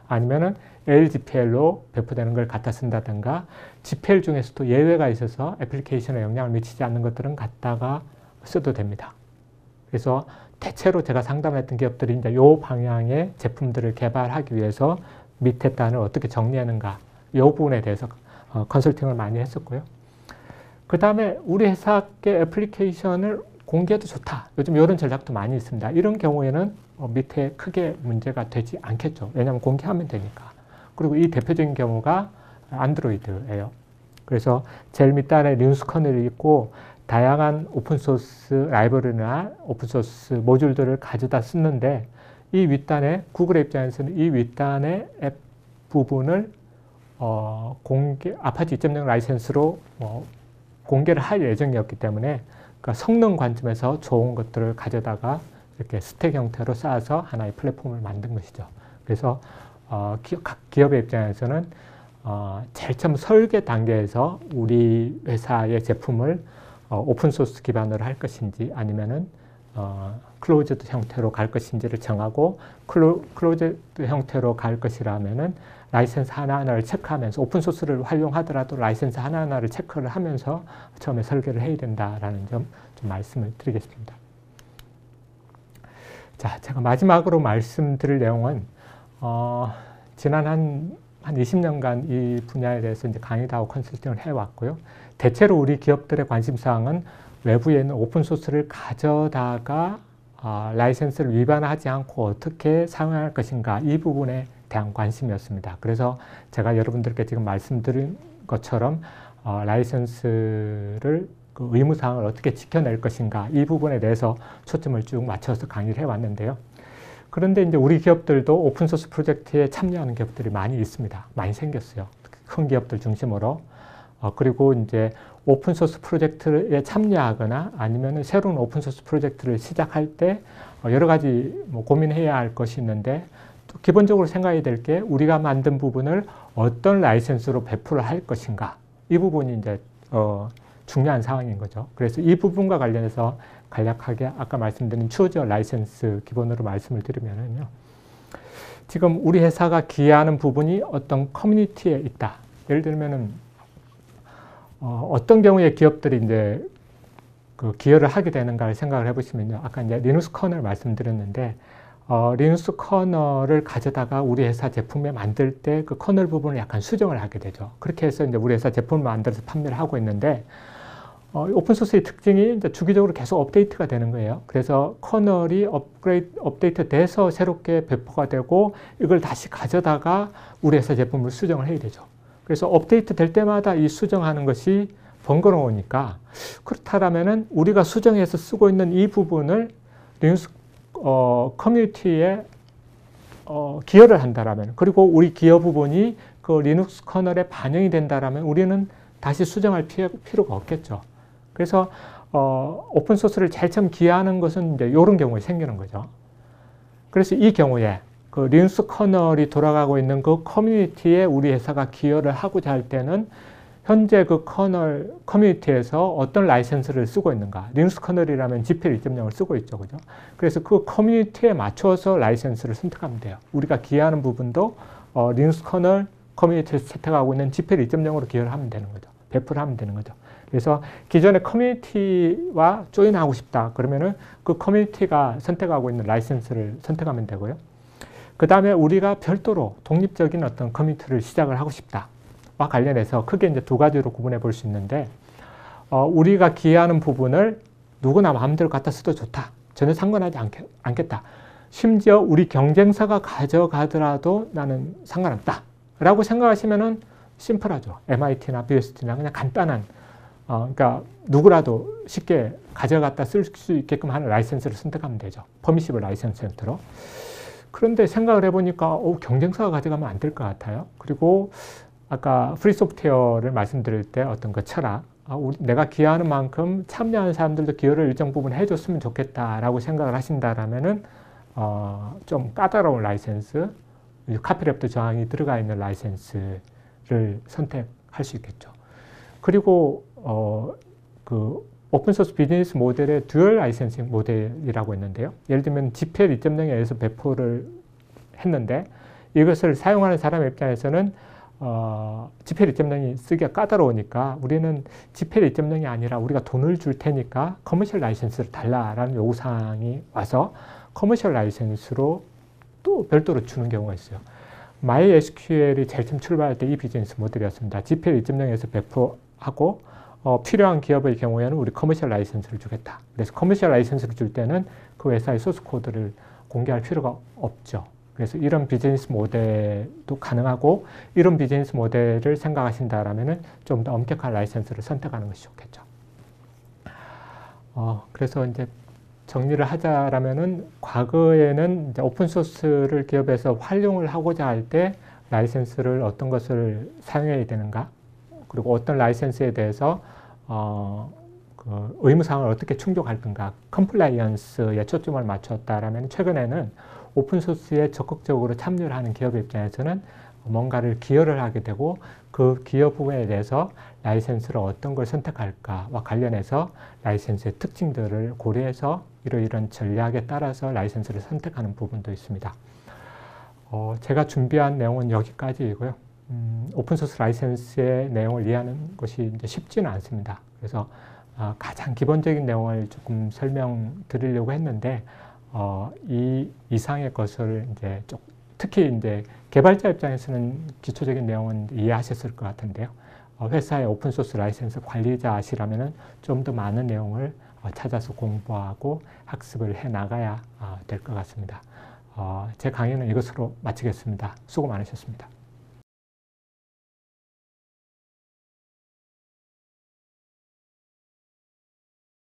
아니면은 엘지피엘로 배포되는 걸 갖다 쓴다든가, 지피엘 중에서도 예외가 있어서 애플리케이션에 영향을 미치지 않는 것들은 갖다가 써도 됩니다. 그래서 대체로 제가 상담했던 기업들이 이제 요 방향의 제품들을 개발하기 위해서 밑에 단을 어떻게 정리하는가, 이 부분에 대해서 어, 컨설팅을 많이 했었고요. 그 다음에 우리 회사의 애플리케이션을 공개해도 좋다. 요즘 이런 전략도 많이 있습니다. 이런 경우에는 어, 밑에 크게 문제가 되지 않겠죠. 왜냐하면 공개하면 되니까. 그리고 이 대표적인 경우가 안드로이드예요. 그래서 제일 밑단에 리눅스 커널이 있고 다양한 오픈소스 라이브러리나 오픈소스 모듈들을 가져다 쓰는데, 이 윗단에 구글의 입장에서는 이 윗단의 앱 부분을 어, 공개, 아파치 이 점 영 라이센스로 어, 공개를 할 예정이었기 때문에, 그러니까 성능 관점에서 좋은 것들을 가져다가 이렇게 스택 형태로 쌓아서 하나의 플랫폼을 만든 것이죠. 그래서 어, 기업, 각 기업의 입장에서는 어, 제일 처음 설계 단계에서 우리 회사의 제품을 어, 오픈소스 기반으로 할 것인지 아니면은 어, 클로즈드 형태로 갈 것인지를 정하고, 클로, 클로즈드 형태로 갈 것이라면은 라이센스 하나하나를 체크하면서, 오픈소스를 활용하더라도 라이센스 하나하나를 체크를 하면서 처음에 설계를 해야 된다라는 점 좀 말씀을 드리겠습니다. 자, 제가 마지막으로 말씀드릴 내용은 어, 지난 한, 한 이십 년간 이 분야에 대해서 이제 강의도 하고 컨설팅을 해왔고요. 대체로 우리 기업들의 관심사항은 외부에 있는 오픈소스를 가져다가 어, 라이센스를 위반하지 않고 어떻게 사용할 것인가, 이 부분에 대한 관심이었습니다. 그래서 제가 여러분들께 지금 말씀드린 것처럼 어, 라이센스를 그 의무사항을 어떻게 지켜낼 것인가, 이 부분에 대해서 초점을 쭉 맞춰서 강의를 해왔는데요. 그런데 이제 우리 기업들도 오픈소스 프로젝트에 참여하는 기업들이 많이 있습니다. 많이 생겼어요. 큰 기업들 중심으로. 어, 그리고 이제 오픈소스 프로젝트에 참여하거나 아니면 새로운 오픈소스 프로젝트를 시작할 때 여러 가지 뭐 고민해야 할 것이 있는데, 또 기본적으로 생각해야 될 게 우리가 만든 부분을 어떤 라이센스로 배포를 할 것인가, 이 부분이 이제 어, 중요한 상황인 거죠. 그래서 이 부분과 관련해서 간략하게 아까 말씀드린 추저 라이센스 기본으로 말씀을 드리면은요, 지금 우리 회사가 기여하는 부분이 어떤 커뮤니티에 있다. 예를 들면은 어, 어떤 경우에 기업들이 이제 그 기여를 하게 되는가를 생각을 해보시면요, 아까 이제 리눅스 커널 말씀드렸는데, 어, 리눅스 커널을 가져다가 우리 회사 제품에 만들 때 그 커널 부분을 약간 수정을 하게 되죠. 그렇게 해서 이제 우리 회사 제품을 만들어서 판매를 하고 있는데, 어, 오픈소스의 특징이 이제 주기적으로 계속 업데이트가 되는 거예요. 그래서 커널이 업그레이드, 업데이트 돼서 새롭게 배포가 되고, 이걸 다시 가져다가 우리 회사 제품을 수정을 해야 되죠. 그래서 업데이트 될 때마다 이 수정하는 것이 번거로우니까, 그렇다면은 우리가 수정해서 쓰고 있는 이 부분을 리눅스 어, 커뮤니티에 어, 기여를 한다라면, 그리고 우리 기여 부분이 그 리눅스 커널에 반영이 된다라면 우리는 다시 수정할 필요가 없겠죠. 그래서 어, 오픈소스를 제일 처음 기여하는 것은 이제 이런 경우에 생기는 거죠. 그래서 이 경우에 그 리눅스 커널이 돌아가고 있는 그 커뮤니티에 우리 회사가 기여를 하고자 할 때는 현재 그 커널 커뮤니티에서 어떤 라이센스를 쓰고 있는가, 리눅스 커널이라면 지피엘 이 점 영을 쓰고 있죠, 그죠? 그래서 그 커뮤니티에 맞춰서 라이센스를 선택하면 돼요. 우리가 기여하는 부분도 어, 리눅스 커널 커뮤니티에서 채택하고 있는 지피엘 이 점 영으로 기여를 하면 되는 거죠. 배포를 하면 되는 거죠. 그래서 기존의 커뮤니티와 조인하고 싶다 그러면은 그 커뮤니티가 선택하고 있는 라이센스를 선택하면 되고요. 그 다음에 우리가 별도로 독립적인 어떤 커뮤니티를 시작을 하고 싶다와 관련해서 크게 이제 두 가지로 구분해 볼 수 있는데, 어, 우리가 기여하는 부분을 누구나 마음대로 갖다 써도 좋다. 전혀 상관하지 않겠, 않겠다. 심지어 우리 경쟁사가 가져가더라도 나는 상관없다. 라고 생각하시면은 심플하죠. 엠아이티나 비에스티나 그냥 간단한, 어, 그러니까 누구라도 쉽게 가져갔다 쓸 수 있게끔 하는 라이센스를 선택하면 되죠. 퍼미시블 라이센스 형태로. 그런데 생각을 해보니까 오, 경쟁사가 가져가면 안 될 것 같아요. 그리고 아까 프리 소프트웨어를 말씀드릴 때 어떤 그 철학, 아, 우리, 내가 기여하는 만큼 참여하는 사람들도 기여를 일정 부분 해줬으면 좋겠다라고 생각을 하신다라면은 어, 좀 까다로운 라이센스, 카피랩트 저항이 들어가 있는 라이센스를 선택할 수 있겠죠. 그리고 어, 그 오픈소스 비즈니스 모델의 듀얼 라이센싱 모델이라고 있는데요. 예를 들면 지피엘 이 점 영에 의해서 배포를 했는데, 이것을 사용하는 사람 입장에서는 어, 지필 입점령이 쓰기가 까다로우니까 우리는 지필 입점령이 아니라 우리가 돈을 줄 테니까 커머셜 라이센스를 달라라는 요구사항이 와서 커머셜 라이센스로 또 별도로 주는 경우가 있어요. 마이에스큐엘이 제일 처음 출발할 때 이 비즈니스 모델이었습니다. 지필 입점령에서 배포하고 어, 필요한 기업의 경우에는 우리 커머셜 라이센스를 주겠다. 그래서 커머셜 라이센스를 줄 때는 그 회사의 소스 코드를 공개할 필요가 없죠. 그래서 이런 비즈니스 모델도 가능하고 이런 비즈니스 모델을 생각하신다라면은 좀 더 엄격한 라이센스를 선택하는 것이 좋겠죠. 어, 그래서 이제 정리를 하자라면은 과거에는 이제 오픈 소스를 기업에서 활용을 하고자 할 때 라이센스를 어떤 것을 사용해야 되는가, 그리고 어떤 라이센스에 대해서 어, 그 의무사항을 어떻게 충족할 건가, 컴플라이언스에 초점을 맞췄다라면 최근에는 오픈소스에 적극적으로 참여를 하는 기업 입장에서는 뭔가를 기여를 하게 되고 그 기여 부분에 대해서 라이센스를 어떤 걸 선택할까와 관련해서 라이센스의 특징들을 고려해서 이러이런 전략에 따라서 라이센스를 선택하는 부분도 있습니다. 어, 제가 준비한 내용은 여기까지이고요. 음, 오픈소스 라이센스의 내용을 이해하는 것이 이제 쉽지는 않습니다. 그래서 어, 가장 기본적인 내용을 조금 설명드리려고 했는데 어, 이 이상의 것을 이제 좀, 특히 이제 개발자 입장에서는 기초적인 내용은 이해하셨을 것 같은데요. 어, 회사의 오픈소스 라이센스 관리자시라면은 좀 더 많은 내용을 어, 찾아서 공부하고 학습을 해 나가야 어, 될 것 같습니다. 어, 제 강의는 이것으로 마치겠습니다. 수고 많으셨습니다.